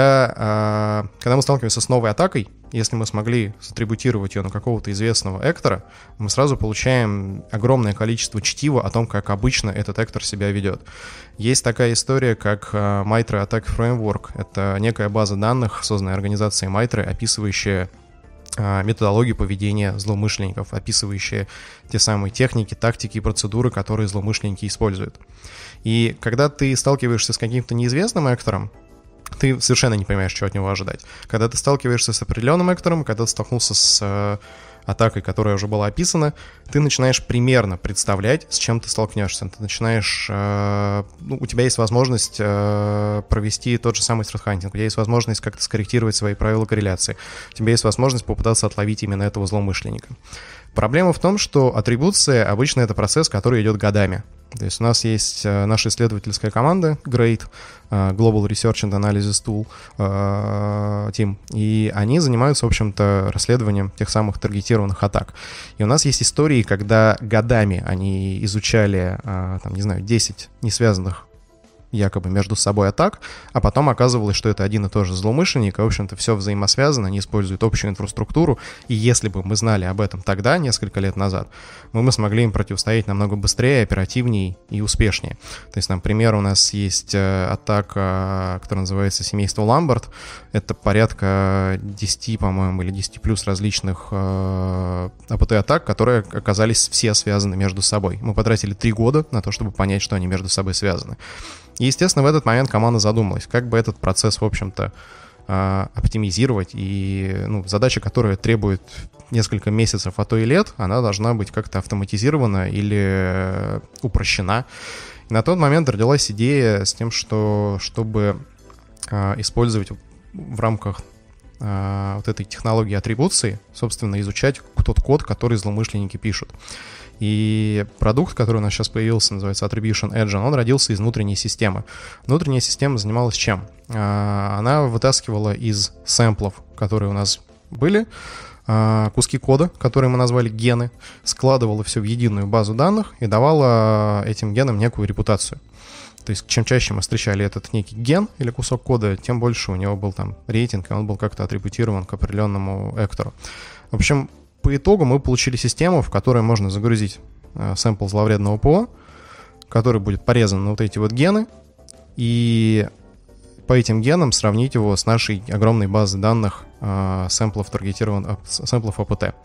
когда, э, когда мы сталкиваемся с новой атакой, если мы смогли сатрибутировать ее на какого-то известного эктора, мы сразу получаем огромное количество чтива о том, как обычно этот эктор себя ведет. Есть такая история, как э, Mitre Attack Framework. Это некая база данных, созданная организацией Mitre, описывающая э, методологию поведения злоумышленников, описывающая те самые техники, тактики и процедуры, которые злоумышленники используют. И когда ты сталкиваешься с каким-то неизвестным эктором, ты совершенно не понимаешь, что от него ожидать. Когда ты сталкиваешься с определенным эктором, когда ты столкнулся с э, атакой, которая уже была описана, ты начинаешь примерно представлять, с чем ты столкнешься. Ты начинаешь... Э, ну, у тебя есть возможность э, провести тот же самый threat-hunting, у тебя есть возможность как-то скорректировать свои правила корреляции, у тебя есть возможность попытаться отловить именно этого злоумышленника. Проблема в том, что атрибуция обычно это процесс, который идет годами. То есть у нас есть э, наша исследовательская команда GREAT, э, Global Research and Analysis Tool э, Team, и они занимаются, в общем-то, расследованием тех самых таргетированных атак. И у нас есть истории, когда годами они изучали, э, там, не знаю, десять несвязанных якобы между собой атак, а потом оказывалось, что это один и тот же злоумышленник, и, в общем-то, все взаимосвязано, они используют общую инфраструктуру, и если бы мы знали об этом тогда, несколько лет назад, мы бы смогли им противостоять намного быстрее, оперативнее и успешнее. То есть, например, у нас есть атака, которая называется «Семейство Ламберт», это порядка десять, по-моему, или десять плюс различных э, АПТ-атак, которые оказались все связаны между собой. Мы потратили три года на то, чтобы понять, что они между собой связаны. И, естественно, в этот момент команда задумалась, как бы этот процесс, в общем-то, оптимизировать. И ну, задача, которая требует несколько месяцев, а то и лет, она должна быть как-то автоматизирована или упрощена. И на тот момент родилась идея с тем, что чтобы использовать в рамках вот этой технологии атрибуции, собственно, изучать тот код, который злоумышленники пишут. И продукт, который у нас сейчас появился, называется Attribution Engine, он родился из внутренней системы. Внутренняя система занималась чем? Она вытаскивала из сэмплов, которые у нас были, куски кода, которые мы назвали гены, складывала все в единую базу данных и давала этим генам некую репутацию. То есть чем чаще мы встречали этот некий ген или кусок кода, тем больше у него был там рейтинг, и он был как-то атрибутирован к определенному эктору. В общем, по итогу мы получили систему, в которой можно загрузить э, сэмпл зловредного ПО, который будет порезан на вот эти вот гены, и по этим генам сравнить его с нашей огромной базой данных э, сэмплов таргетированных, э, сэмплов АПТ. Э,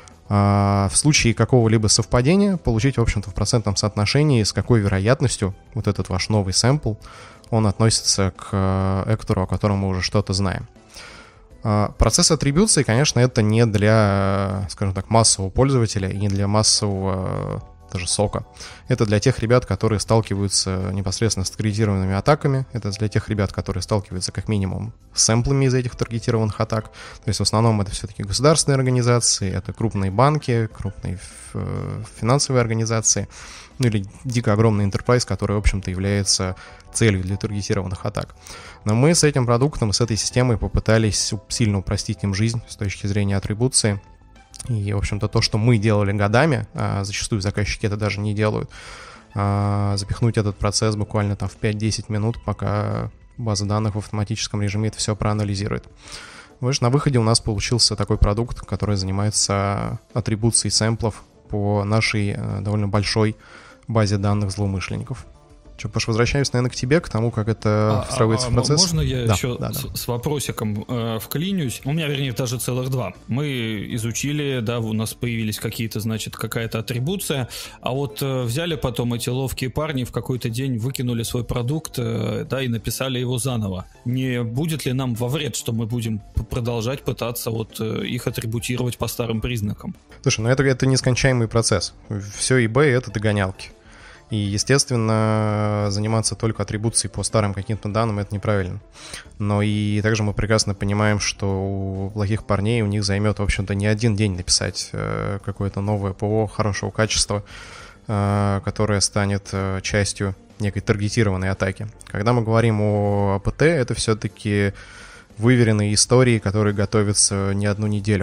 в случае какого-либо совпадения получить, в общем-то, в процентном соотношении, с какой вероятностью вот этот ваш новый сэмпл, он относится к э, эктору, о котором мы уже что-то знаем. Процесс атрибуции, конечно, это не для, скажем так, массового пользователя и не для массового даже сока. Это для тех ребят, которые сталкиваются непосредственно с таргетированными атаками. Это для тех ребят, которые сталкиваются как минимум с сэмплами из этих таргетированных атак. То есть в основном это все-таки государственные организации, это крупные банки, крупные финансовые организации, ну или дико огромный enterprise, который, в общем-то, является целью для таргетированных атак. Но мы с этим продуктом, с этой системой попытались сильно упростить им жизнь с точки зрения атрибуции. И, в общем-то, то, что мы делали годами, а зачастую заказчики это даже не делают, запихнуть этот процесс буквально там в пять-десять минут, пока база данных в автоматическом режиме это все проанализирует. Видишь, на выходе у нас получился такой продукт, который занимается атрибуцией сэмплов по нашей довольно большой базе данных злоумышленников. Что, Паш, возвращаемся, наверное, к тебе, к тому, как это а, встраивается а, в процесс. Можно я да, еще да, с, да. с вопросиком э, вклинюсь? У меня, вернее, даже целых два. Мы изучили, да, у нас появились какие-то, значит, какая-то атрибуция, а вот э, взяли потом эти ловкие парни в какой-то день, выкинули свой продукт, э, да, и написали его заново. Не будет ли нам во вред, что мы будем продолжать пытаться вот э, их атрибутировать по старым признакам? Слушай, ну это, это нескончаемый процесс. Все eBay — это догонялки. И, естественно, заниматься только атрибуцией по старым каким-то данным — это неправильно. Но и также мы прекрасно понимаем, что у плохих парней у них займет, в общем-то, не один день написать э, какое-то новое ПО хорошего качества, э, которое станет э, частью некой таргетированной атаки. Когда мы говорим о АПТ, это все-таки выверенные истории, которые готовятся не одну неделю.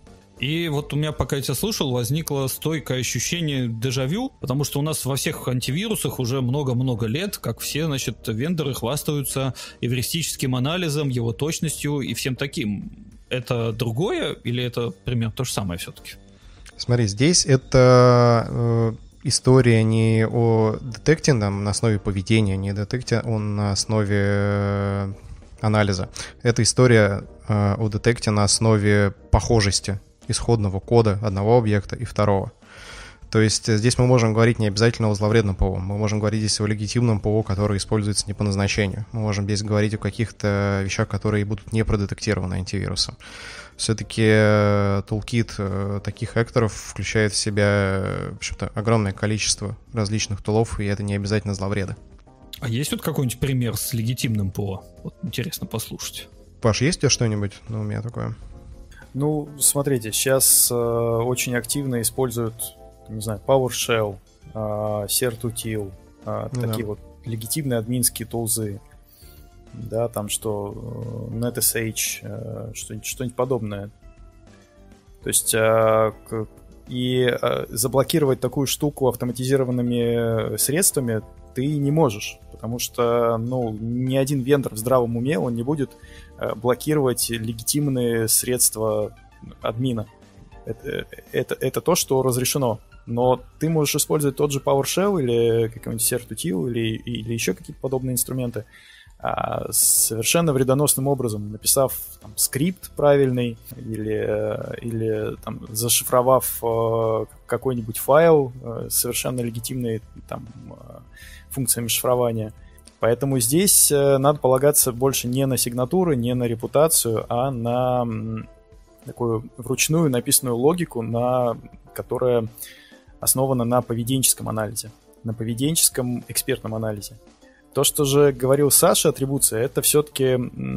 И вот у меня, пока я тебя слушал, возникло стойкое ощущение дежавю, потому что у нас во всех антивирусах уже много-много лет, как все, значит, вендоры хвастаются эвристическим анализом, его точностью и всем таким. Это другое или это примерно то же самое все-таки? Смотри, здесь это э, история не о детекте на основе поведения, не детекте, он на основе э, анализа. Это история э, о детекте на основе похожести исходного кода одного объекта и второго. То есть здесь мы можем говорить не обязательно о зловредном ПО, мы можем говорить здесь о легитимном ПО, который используется не по назначению. Мы можем здесь говорить о каких-то вещах, которые будут не продетектированы антивирусом. Все-таки toolkit таких акторов включает в себя, в общем-то, огромное количество различных тулов, и это не обязательно зловреды. А есть вот какой-нибудь пример с легитимным ПО? Вот интересно послушать. Паш, есть у тебя что-нибудь? Ну, у меня такое. Ну, смотрите, сейчас э, очень активно используют, не знаю, PowerShell, э, Certutil, э, ну, такие да. вот легитимные админские тулзы, да, там что, э, NetSH, э, что-нибудь, что-нибудь подобное. То есть э, к, и э, заблокировать такую штуку автоматизированными средствами ты не можешь, потому что, ну, ни один вендор в здравом уме, он не будет блокировать легитимные средства админа. Это, это, это то, что разрешено. Но ты можешь использовать тот же PowerShell или какой-нибудь Certutil или, или еще какие-то подобные инструменты а, совершенно вредоносным образом, написав там, скрипт правильный или, или там, зашифровав а, какой-нибудь файл а, совершенно легитимный там, а, функциями шифрования. Поэтому здесь надо полагаться больше не на сигнатуры, не на репутацию, а на такую вручную написанную логику, на, которая основана на поведенческом анализе, на поведенческом экспертном анализе. То, что же говорил Саша, атрибуция, это все-таки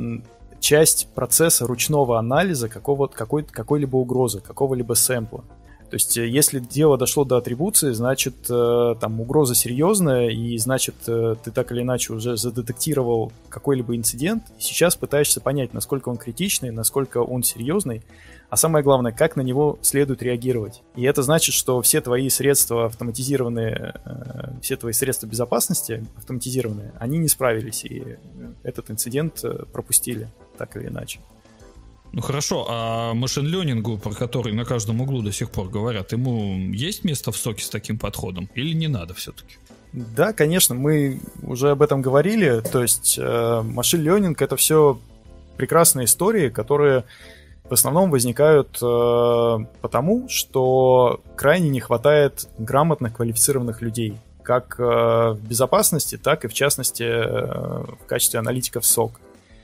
часть процесса ручного анализа какого, какой, какой-либо угрозы, какого-либо сэмпла. То есть, если дело дошло до атрибуции, значит, там угроза серьезная, и значит, ты так или иначе уже задетектировал какой-либо инцидент, и сейчас пытаешься понять, насколько он критичный, насколько он серьезный, а самое главное, как на него следует реагировать. И это значит, что все твои средства автоматизированные, все твои средства безопасности автоматизированные, они не справились, и этот инцидент пропустили, так или иначе. Ну хорошо, а машин-лернингу, про который на каждом углу до сих пор говорят, ему есть место в соке с таким подходом или не надо все-таки? Да, конечно, мы уже об этом говорили. То есть машин-лернинг — это все прекрасные истории, которые в основном возникают э, потому, что крайне не хватает грамотных, квалифицированных людей, как э, в безопасности, так и в частности э, в качестве аналитиков сок.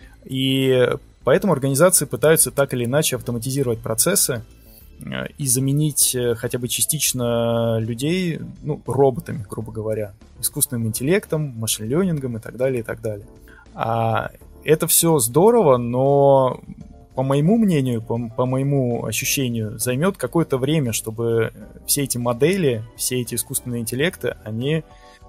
И поэтому организации пытаются так или иначе автоматизировать процессы э, и заменить э, хотя бы частично людей, ну, роботами, грубо говоря, искусственным интеллектом, машин-лернингом и так далее, и так далее. А это все здорово, но по моему мнению, по, по моему ощущению, займет какое-то время, чтобы все эти модели, все эти искусственные интеллекты, они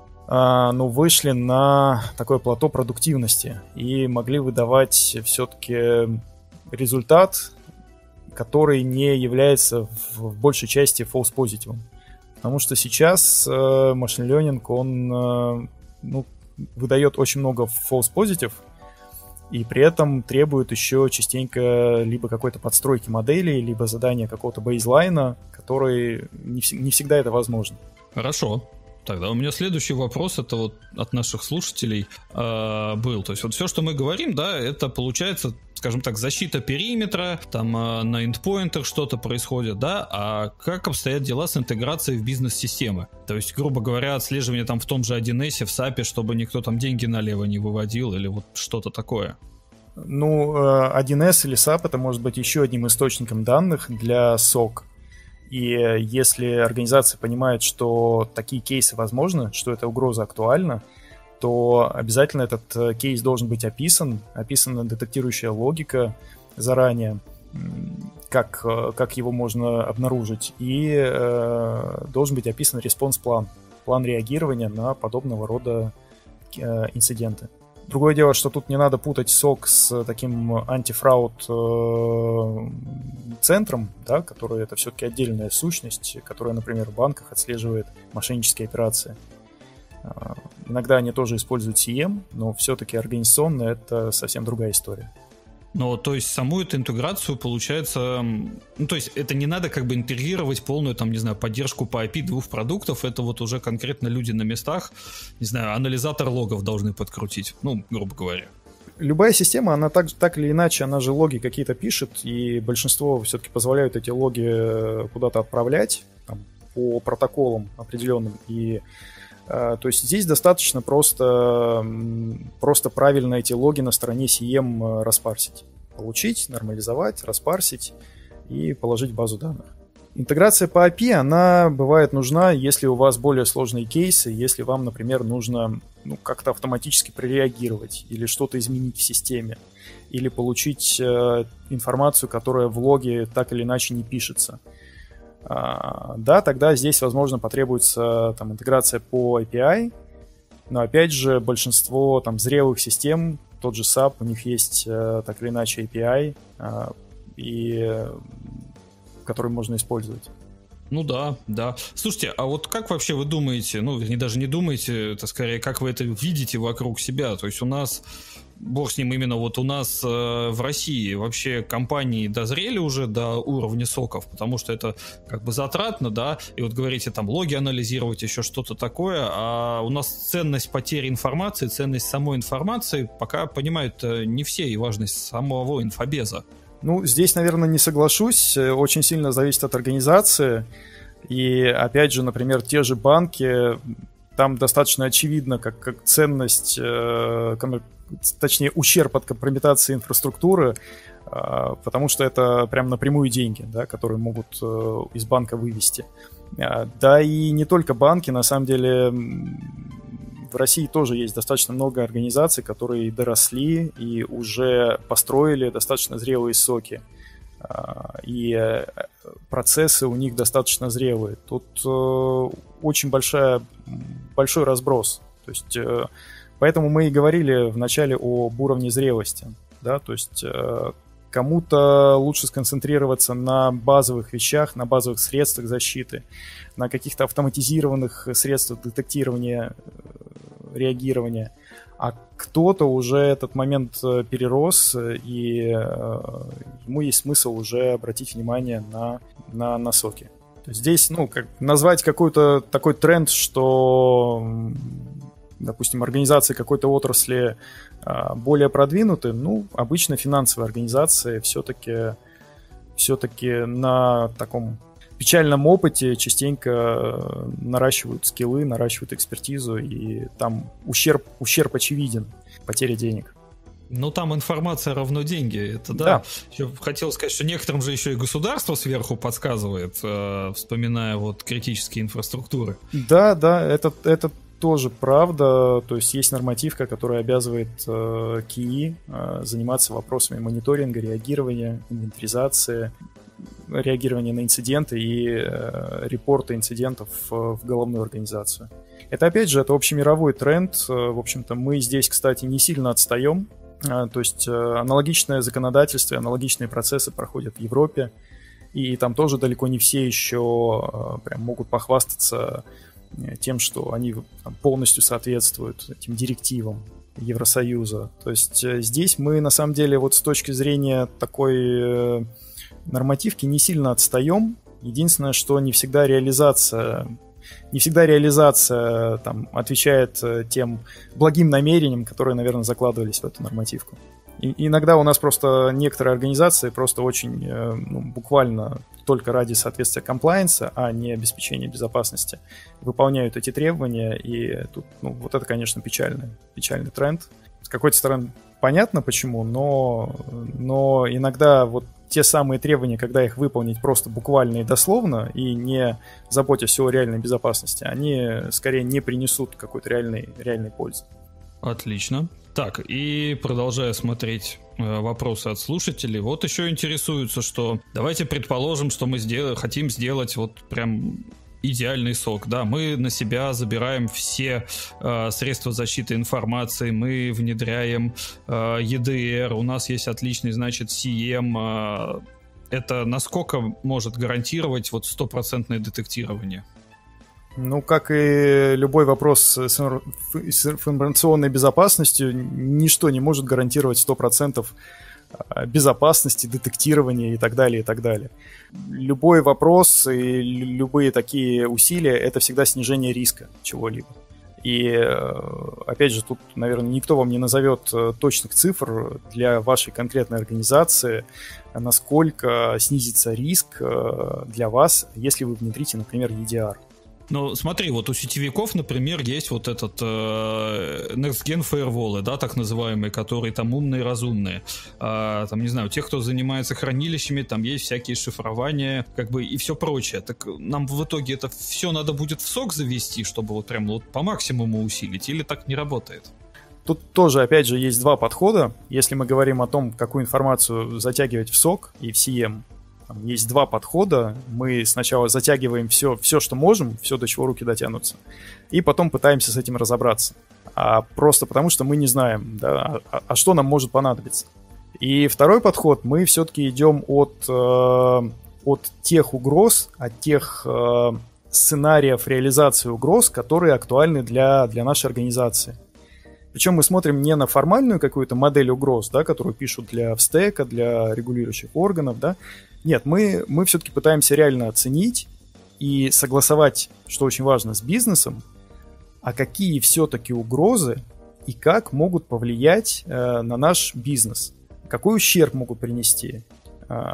э, ну, вышли на такое плато продуктивности и могли выдавать все-таки результат, который не является в большей части false positive. Потому что сейчас э, Machine Learning, он э, ну, выдает очень много false positive, и при этом требует еще частенько либо какой-то подстройки модели, либо задания какого-то бейзлайна, который не, вс- не всегда это возможно. Хорошо. Тогда у меня следующий вопрос, это вот от наших слушателей э, был. То есть вот все, что мы говорим, да, это получается, скажем так, защита периметра, там э, на эндпоинтах что-то происходит, да, а как обстоят дела с интеграцией в бизнес-системы? То есть, грубо говоря, отслеживание там в том же один эс, в сапе, чтобы никто там деньги налево не выводил или вот что-то такое? Ну, один эс или сап это может быть еще одним источником данных для сок. И если организация понимает, что такие кейсы возможны, что эта угроза актуальна, то обязательно этот кейс должен быть описан, описана детектирующая логика заранее, как, как его можно обнаружить, и э, должен быть описан респонс-план, план реагирования на подобного рода э, инциденты. Другое дело, что тут не надо путать сок с таким антифрауд центром, да, который это все-таки отдельная сущность, которая, например, в банках отслеживает мошеннические операции. Иногда они тоже используют си эм, но все-таки организационно это совсем другая история. Но, то есть, саму эту интеграцию, получается, ну, то есть, это не надо как бы интегрировать полную, там, не знаю, поддержку по ай пи двух продуктов, это вот уже конкретно люди на местах, не знаю, анализатор логов должны подкрутить, ну, грубо говоря. Любая система, она так, так или иначе, она же логи какие-то пишет, и большинство все-таки позволяют эти логи куда-то отправлять, там, по протоколам определенным, и то есть здесь достаточно просто, просто правильно эти логи на стороне си эм распарсить. Получить, нормализовать, распарсить и положить в базу данных. Интеграция по эй пи ай, она бывает нужна, если у вас более сложные кейсы, если вам, например, нужно ну, как-то автоматически прореагировать или что-то изменить в системе, или получить э, информацию, которая в логе так или иначе не пишется. Uh, да, тогда здесь, возможно, потребуется там, интеграция по эй пи ай, но, опять же, большинство там, зрелых систем, тот же сап, у них есть uh, так или иначе эй пи ай, uh, и, uh, который можно использовать. Ну да, да. Слушайте, а вот как вообще вы думаете, ну, вернее, даже не думаете, это скорее, как вы это видите вокруг себя? То есть у нас, бог с ним, именно вот у нас э, в России вообще компании дозрели уже до уровня соков, потому что это как бы затратно, да, и вот говорите, там, логи анализировать, еще что-то такое, а у нас ценность потери информации, ценность самой информации пока понимают не все, и важность самого инфобеза. Ну, здесь, наверное, не соглашусь. Очень сильно зависит от организации. И, опять же, например, те же банки, там достаточно очевидно, как, как ценность, э, ком, точнее, ущерб от компрометации инфраструктуры, э, потому что это прям напрямую деньги, да, которые могут э, из банка вывести. Э, да и не только банки, на самом деле... В России тоже есть достаточно много организаций, которые доросли и уже построили достаточно зрелые соки. И процессы у них достаточно зрелые. Тут очень большая, большой разброс. То есть, поэтому мы и говорили вначале об уровне зрелости. Да? То есть кому-то лучше сконцентрироваться на базовых вещах, на базовых средствах защиты, на каких-то автоматизированных средствах детектирования, реагирования, а кто-то уже этот момент перерос, и ему есть смысл уже обратить внимание на, на, на соки. То есть здесь, ну, как назвать какой-то такой тренд, что, допустим, организации какой-то отрасли более продвинуты, ну, обычно финансовые организации все-таки, все-таки на таком печальном опыте частенько наращивают скиллы, наращивают экспертизу, и там ущерб, ущерб очевиден, потеря денег. Ну, там информация равно деньги, это да. да. Еще хотел сказать, что некоторым же еще и государство сверху подсказывает, э, вспоминая вот критические инфраструктуры. Да, да, это, это тоже правда. То есть есть нормативка, которая обязывает э, КИИ э, заниматься вопросами мониторинга, реагирования, инвентаризации, реагирования на инциденты и э, репорта инцидентов э, в головную организацию. Это, опять же, это общемировой тренд. В общем-то, мы здесь, кстати, не сильно отстаем. То есть аналогичное законодательство, аналогичные процессы проходят в Европе. и там тоже далеко не все еще прям могут похвастаться тем, что они там полностью соответствуют этим директивам Евросоюза. То есть здесь мы на самом деле вот с точки зрения такой нормативки не сильно отстаем. Единственное, что не всегда реализация, не всегда реализация там, отвечает тем благим намерениям, которые, наверное, закладывались в эту нормативку. И иногда у нас просто некоторые организации просто очень ну, буквально только ради соответствия комплаенса, а не обеспечения безопасности, выполняют эти требования, и тут, ну, вот это, конечно, печальный, печальный тренд. С какой-то стороны понятно почему, но, но иногда вот те самые требования, когда их выполнить просто буквально и дословно, и не заботясь о реальной безопасности, они скорее не принесут какой-то реальной, реальной пользы. Отлично. Так, и продолжая смотреть э, вопросы от слушателей, вот еще интересуются, что давайте предположим, что мы сдел- хотим сделать вот прям идеальный сок, да, мы на себя забираем все э, средства защиты информации, мы внедряем э, и ди ар, у нас есть отличный, значит, си эм, э, это насколько может гарантировать вот стопроцентное детектирование? Ну, как и любой вопрос с информационной безопасностью, ничто не может гарантировать сто процентов безопасности, детектирования и так далее, и так далее. Любой вопрос и любые такие усилия — это всегда снижение риска чего-либо. И, опять же, тут, наверное, никто вам не назовет точных цифр для вашей конкретной организации, насколько снизится риск для вас, если вы внедрите, например, и ди ар. Ну, смотри, вот у сетевиков, например, есть вот этот э, Next Gen Firewall, да, так называемые, которые там умные, разумные. А, там, не знаю, у тех, кто занимается хранилищами, там есть всякие шифрования, как бы, и все прочее. Так нам в итоге это все надо будет в сок завести, чтобы вот прям вот по максимуму усилить, или так не работает? Тут тоже, опять же, есть два подхода. Если мы говорим о том, какую информацию затягивать в сок и в си эм, есть два подхода. Мы сначала затягиваем все, все, что можем, все, до чего руки дотянутся, и потом пытаемся с этим разобраться. А просто потому, что мы не знаем, да, а, а что нам может понадобиться. И второй подход, мы все-таки идем от, э, от тех угроз, от тех э, сценариев реализации угроз, которые актуальны для, для нашей организации. Причем мы смотрим не на формальную какую-то модель угроз, да, которую пишут для ВСТЭКа, для регулирующих органов, да. Нет, мы, мы все-таки пытаемся реально оценить и согласовать, что очень важно, с бизнесом, а какие все-таки угрозы и как могут повлиять э, на наш бизнес, какой ущерб могут принести, э,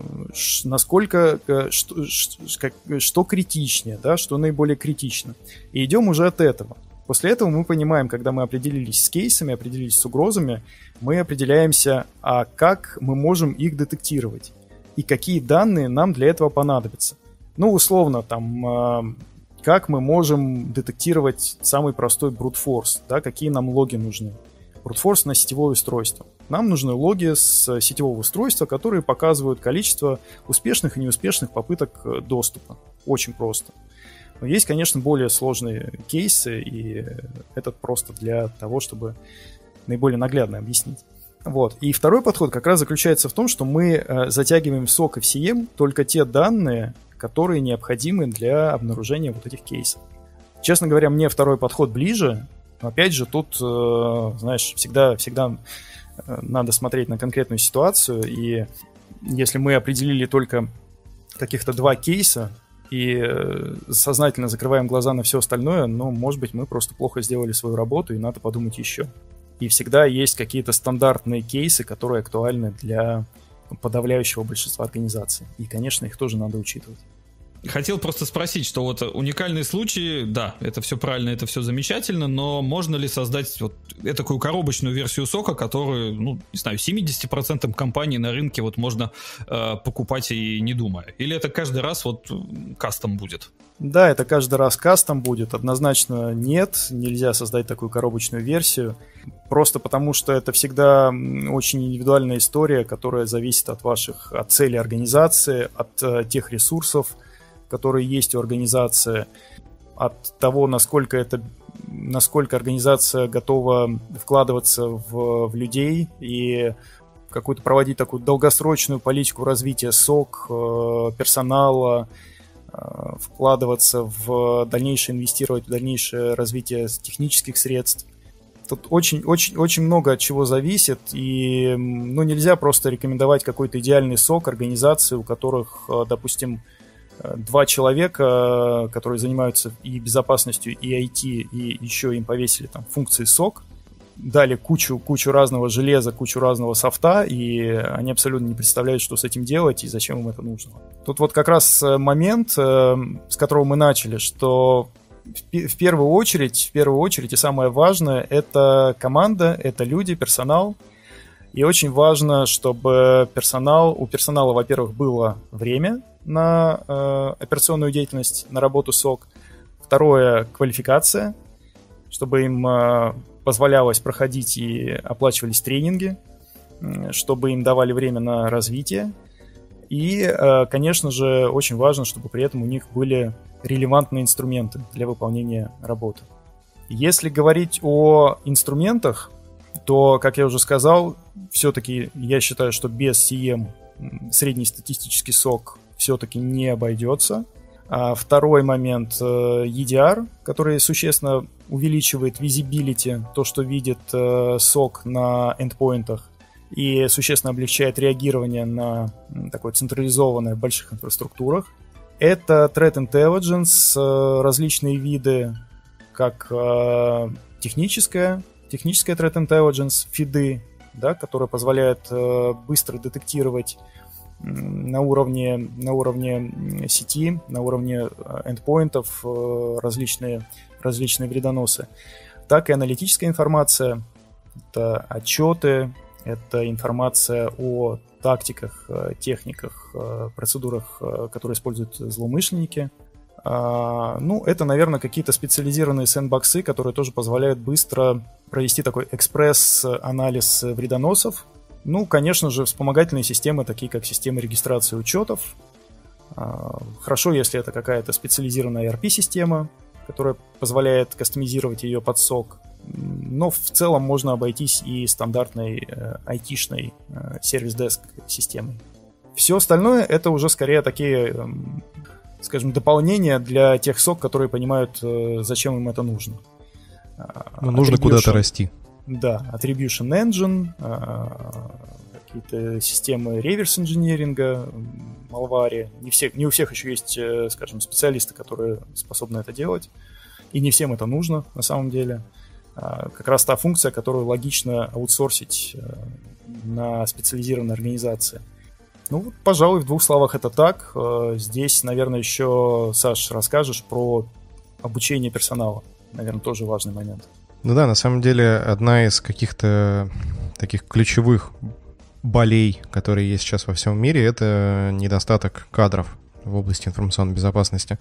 ш, насколько, э, что, ш, как, что критичнее, да, что наиболее критично. И идем уже от этого. После этого мы понимаем, когда мы определились с кейсами, определились с угрозами, мы определяемся, а как мы можем их детектировать и какие данные нам для этого понадобятся. Ну, условно, там, э, как мы можем детектировать самый простой brute force, да, какие нам логи нужны. Brute force на сетевое устройство. Нам нужны логи с сетевого устройства, которые показывают количество успешных и неуспешных попыток доступа. Очень просто. Но есть, конечно, более сложные кейсы, и это просто для того, чтобы наиболее наглядно объяснить. Вот. И второй подход как раз заключается в том, что мы э, затягиваем в сок и в си эм только те данные, которые необходимы для обнаружения вот этих кейсов. Честно говоря, мне второй подход ближе, но опять же тут, э, знаешь, всегда, всегда э, надо смотреть на конкретную ситуацию, и если мы определили только каких-то два кейса и э, сознательно закрываем глаза на все остальное, ну, может быть, мы просто плохо сделали свою работу, и надо подумать еще. И всегда есть какие-то стандартные кейсы, которые актуальны для подавляющего большинства организаций. И, конечно, их тоже надо учитывать. Хотел просто спросить, что вот уникальные случаи, да, это все правильно, это все замечательно, но можно ли создать вот такую коробочную версию сока, которую, ну, не знаю, семьдесят процентов компаний на рынке вот можно э, покупать и не думая? Или это каждый раз вот кастом будет? Да, это каждый раз кастом будет. Однозначно нет, нельзя создать такую коробочную версию. Просто потому, что это всегда очень индивидуальная история, которая зависит от ваших, от цели организации, от э, тех ресурсов, которые есть у организации, от того, насколько это, насколько организация готова вкладываться в, в людей и какую-то проводить такую долгосрочную политику развития сок, персонала, вкладываться в дальнейшее, инвестировать в дальнейшее развитие технических средств. Тут очень-очень-очень много от чего зависит, и ну, нельзя просто рекомендовать какой-то идеальный сок организации, у которых, допустим, два человека, которые занимаются и безопасностью, и ай ти, и еще им повесили там функции сок, дали кучу, кучу разного железа, кучу разного софта, и они абсолютно не представляют, что с этим делать и зачем им это нужно. Тут вот как раз момент, с которого мы начали, что в первую очередь, в первую очередь и самое важное, это команда, это люди, персонал. И очень важно, чтобы персонал, у персонала, во-первых, было время на э, операционную деятельность, на работу сок. Второе, квалификация, чтобы им э, позволялось проходить и оплачивались тренинги, э, чтобы им давали время на развитие. И, э, конечно же, очень важно, чтобы при этом у них были релевантные инструменты для выполнения работы. Если говорить о инструментах, то, как я уже сказал, все-таки я считаю, что без си эм среднестатистический сок все-таки не обойдется. А второй момент — и ди ар, который существенно увеличивает visibility, то, что видит сок на эндпоинтах, и существенно облегчает реагирование на такое централизованное в больших инфраструктурах. Это Threat Intelligence, различные виды, как техническая, техническая Threat Intelligence, фиды, да, которые позволяют быстро детектировать на уровне, на уровне сети, на уровне эндпоинтов различные, различные вредоносы, так и аналитическая информация, это отчеты, это информация о тактиках, техниках, процедурах, которые используют злоумышленники. Ну, это, наверное, какие-то специализированные сэндбоксы, которые тоже позволяют быстро провести такой экспресс-анализ вредоносов. Ну, конечно же, вспомогательные системы, такие как системы регистрации учетов. Хорошо, если это какая-то специализированная и ар пи-система, которая позволяет кастомизировать ее под сок. Но в целом можно обойтись и стандартной э, айтишной э, сервис-деск системой. Все остальное — это уже скорее такие, э, скажем, дополнения для тех сок, которые понимают, э, зачем им это нужно. Ну, нужно куда-то расти. Да, Attribution Engine, э, какие-то системы реверс-инжиниринга, Malware. Не, все, не у всех еще есть, э, скажем, специалисты, которые способны это делать. И не всем это нужно на самом деле. Как раз та функция, которую логично аутсорсить на специализированные организации. Ну, вот, пожалуй, в двух словах это так. Здесь, наверное, еще, Саш, расскажешь про обучение персонала. Наверное, тоже важный момент. Ну да, на самом деле, одна из каких-то таких ключевых болей, которые есть сейчас во всем мире, это недостаток кадров в области информационной безопасности.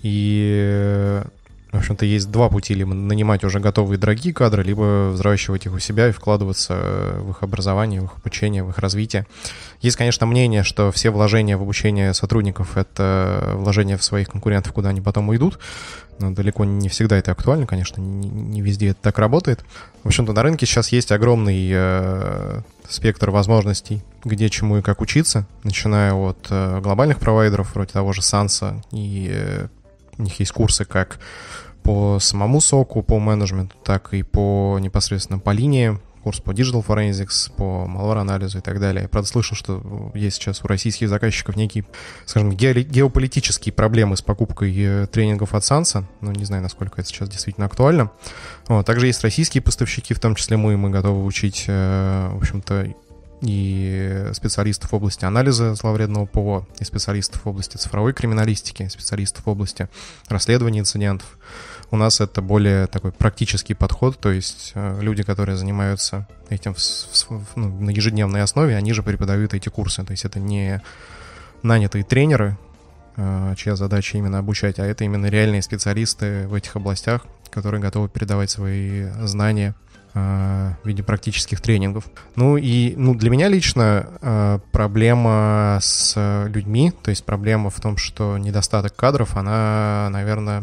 И... В общем-то, есть два пути: либо нанимать уже готовые дорогие кадры, либо взращивать их у себя и вкладываться в их образование, в их обучение, в их развитие. Есть, конечно, мнение, что все вложения в обучение сотрудников — это вложения в своих конкурентов, куда они потом уйдут, но далеко не всегда это актуально, конечно, не, не везде это так работает. В общем-то, на рынке сейчас есть огромный э, спектр возможностей, где, чему и как учиться, начиная от э, глобальных провайдеров, вроде того же Санса, и э, у них есть курсы как по самому соку, по менеджменту, так и по непосредственно по линии, курс по Digital Forensics, по malware-анализу и так далее. Я, правда, слышал, что есть сейчас у российских заказчиков некие, скажем, ге- геополитические проблемы с покупкой тренингов от Санса, но не знаю, насколько это сейчас действительно актуально. Вот. Также есть российские поставщики, в том числе мы, мы готовы учить, в общем-то, и специалистов в области анализа зловредного ПО, и специалистов в области цифровой криминалистики, специалистов в области расследования инцидентов. У нас это более такой практический подход, то есть люди, которые занимаются этим в, в, ну, на ежедневной основе, они же преподают эти курсы. То есть это не нанятые тренеры, чья задача именно обучать, а это именно реальные специалисты в этих областях, которые готовы передавать свои знания в виде практических тренингов. Ну и ну, для меня лично проблема с людьми, то есть проблема в том, что недостаток кадров, она, наверное,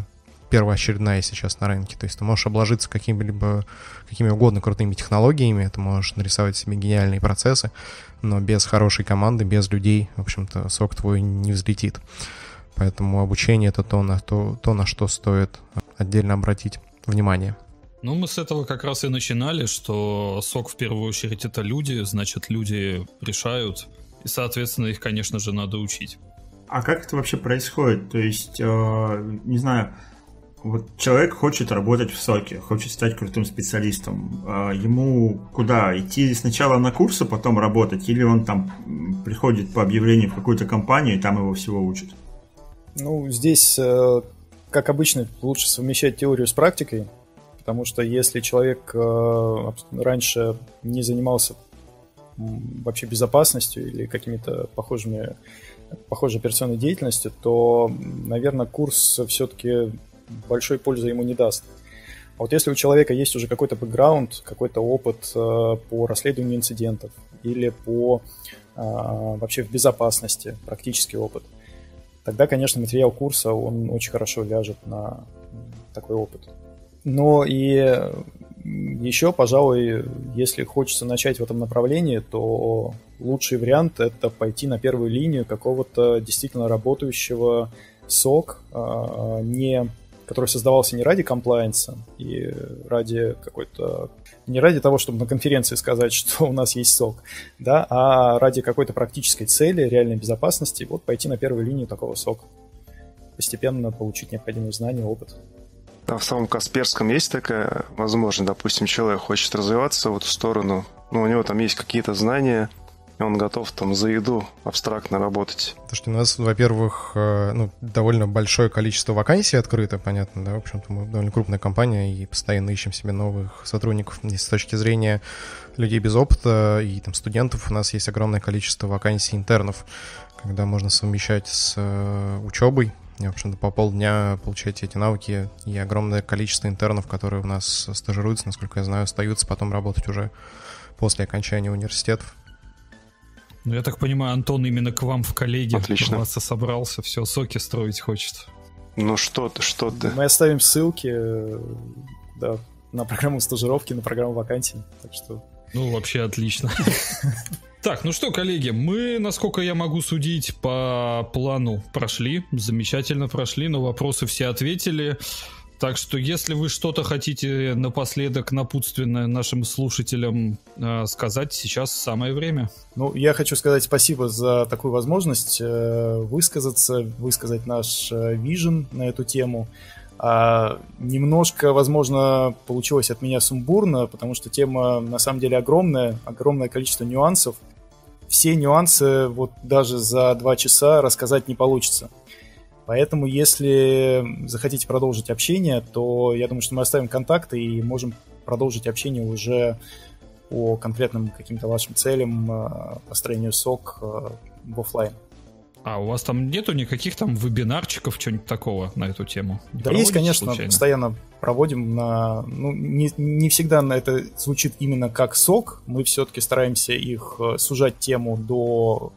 первоочередная сейчас на рынке. То есть ты можешь обложиться какими-либо, какими угодно крутыми технологиями, ты можешь нарисовать себе гениальные процессы, но без хорошей команды, без людей, в общем-то, сок твой не взлетит. Поэтому обучение — это то, на, то, то, на что стоит отдельно обратить внимание. Ну, мы с этого как раз и начинали, что сок в первую очередь это люди, значит, люди решают, и, соответственно, их, конечно же, надо учить. А как это вообще происходит? То есть, э, не знаю, вот человек хочет работать в соке, хочет стать крутым специалистом. Э, ему куда? Идти сначала на курсы, потом работать? Или он там приходит по объявлению в какую-то компанию, и там его всего учат? Ну, здесь, э, как обычно, лучше совмещать теорию с практикой. Потому что если человек э, раньше не занимался вообще безопасностью или какими-то похожими, похожей операционной деятельностью, то, наверное, курс все-таки большой пользы ему не даст. А вот если у человека есть уже какой-то бэкграунд, какой-то опыт э, по расследованию инцидентов или по э, вообще в безопасности, практический опыт, тогда, конечно, материал курса, он очень хорошо ляжет на такой опыт. Но и еще, пожалуй, если хочется начать в этом направлении, то лучший вариант — это пойти на первую линию какого-то действительно работающего сок, не, который создавался не ради комплаенса и ради какой-то... не ради того, чтобы на конференции сказать, что у нас есть сок, да, а ради какой-то практической цели, реальной безопасности, вот пойти на первую линию такого сока. Постепенно получить необходимые знания, опыт. А в самом Касперском есть такая возможность, допустим, человек хочет развиваться в эту сторону, но у него там есть какие-то знания, и он готов там за еду абстрактно работать. Потому что у нас, во-первых, ну, довольно большое количество вакансий открыто, понятно, да, в общем-то мы довольно крупная компания и постоянно ищем себе новых сотрудников. И с точки зрения людей без опыта и там студентов у нас есть огромное количество вакансий интернов, когда можно совмещать с учебой. И, в общем-то, по полдня получаете эти навыки, и огромное количество интернов, которые у нас стажируются, насколько я знаю, остаются потом работать уже после окончания университетов. Ну, я так понимаю, Антон именно к вам в коллеги Отлично. вас собрался, все, соки строить хочет. Ну что ты, что ты. Мы оставим ссылки, да, на программу стажировки, на программу вакансий, так что... Ну, вообще отлично. Так, ну что, коллеги, мы, насколько я могу судить, по плану прошли, замечательно прошли, на вопросы все ответили. Так что, если вы что-то хотите напоследок напутственное нашим слушателям э, сказать, сейчас самое время. Ну, я хочу сказать спасибо за такую возможность э, высказаться, высказать наш вижен на эту тему. А, немножко, возможно, получилось от меня сумбурно, потому что тема на самом деле огромная, огромное количество нюансов. Все нюансы вот даже за два часа рассказать не получится. Поэтому, если захотите продолжить общение, то я думаю, что мы оставим контакты и можем продолжить общение уже по конкретным каким-то вашим целям, построению сок в офлайн. А у вас там нету никаких там вебинарчиков, что-нибудь такого на эту тему? Не да есть, конечно, случайно? Постоянно проводим. На, ну, не, не всегда на это звучит именно как сок. Мы все-таки стараемся их сужать тему до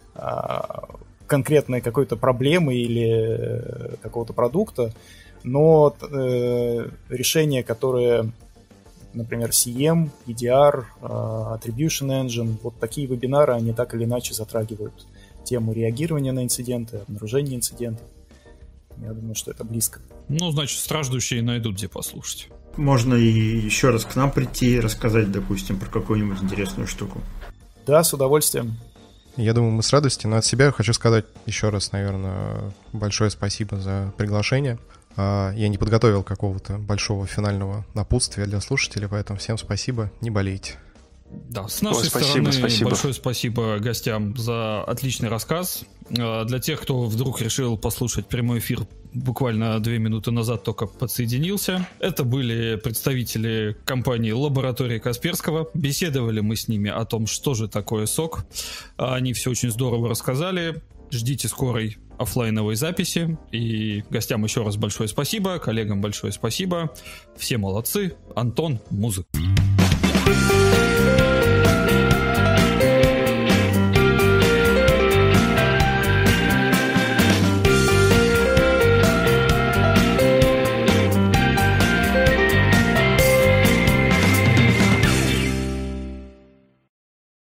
а, конкретной какой-то проблемы или какого-то продукта. Но э, решения, которые, например, си эм, и ди ар, Attribution Engine, вот такие вебинары, они так или иначе затрагивают тему реагирования на инциденты, обнаружения инцидентов. Я думаю, что это близко. Ну, значит, страждущие найдут, где послушать. Можно и еще раз к нам прийти и рассказать, допустим, про какую-нибудь интересную штуку. Да, с удовольствием. Я думаю, мы с радостью, но от себя хочу сказать еще раз, наверное, большое спасибо за приглашение. Я не подготовил какого-то большого финального напутствия для слушателей, поэтому всем спасибо, не болейте. Да, с нашей Ой, спасибо, стороны спасибо. большое спасибо гостям за отличный рассказ. Для тех, кто вдруг решил послушать прямой эфир буквально две минуты назад только подсоединился, это были представители компании «Лаборатория Касперского». Беседовали мы с ними о том, что же такое сок. Они все очень здорово рассказали. Ждите скорой офлайновой записи. И гостям еще раз большое спасибо, коллегам большое спасибо. Все молодцы. Антон, музыка.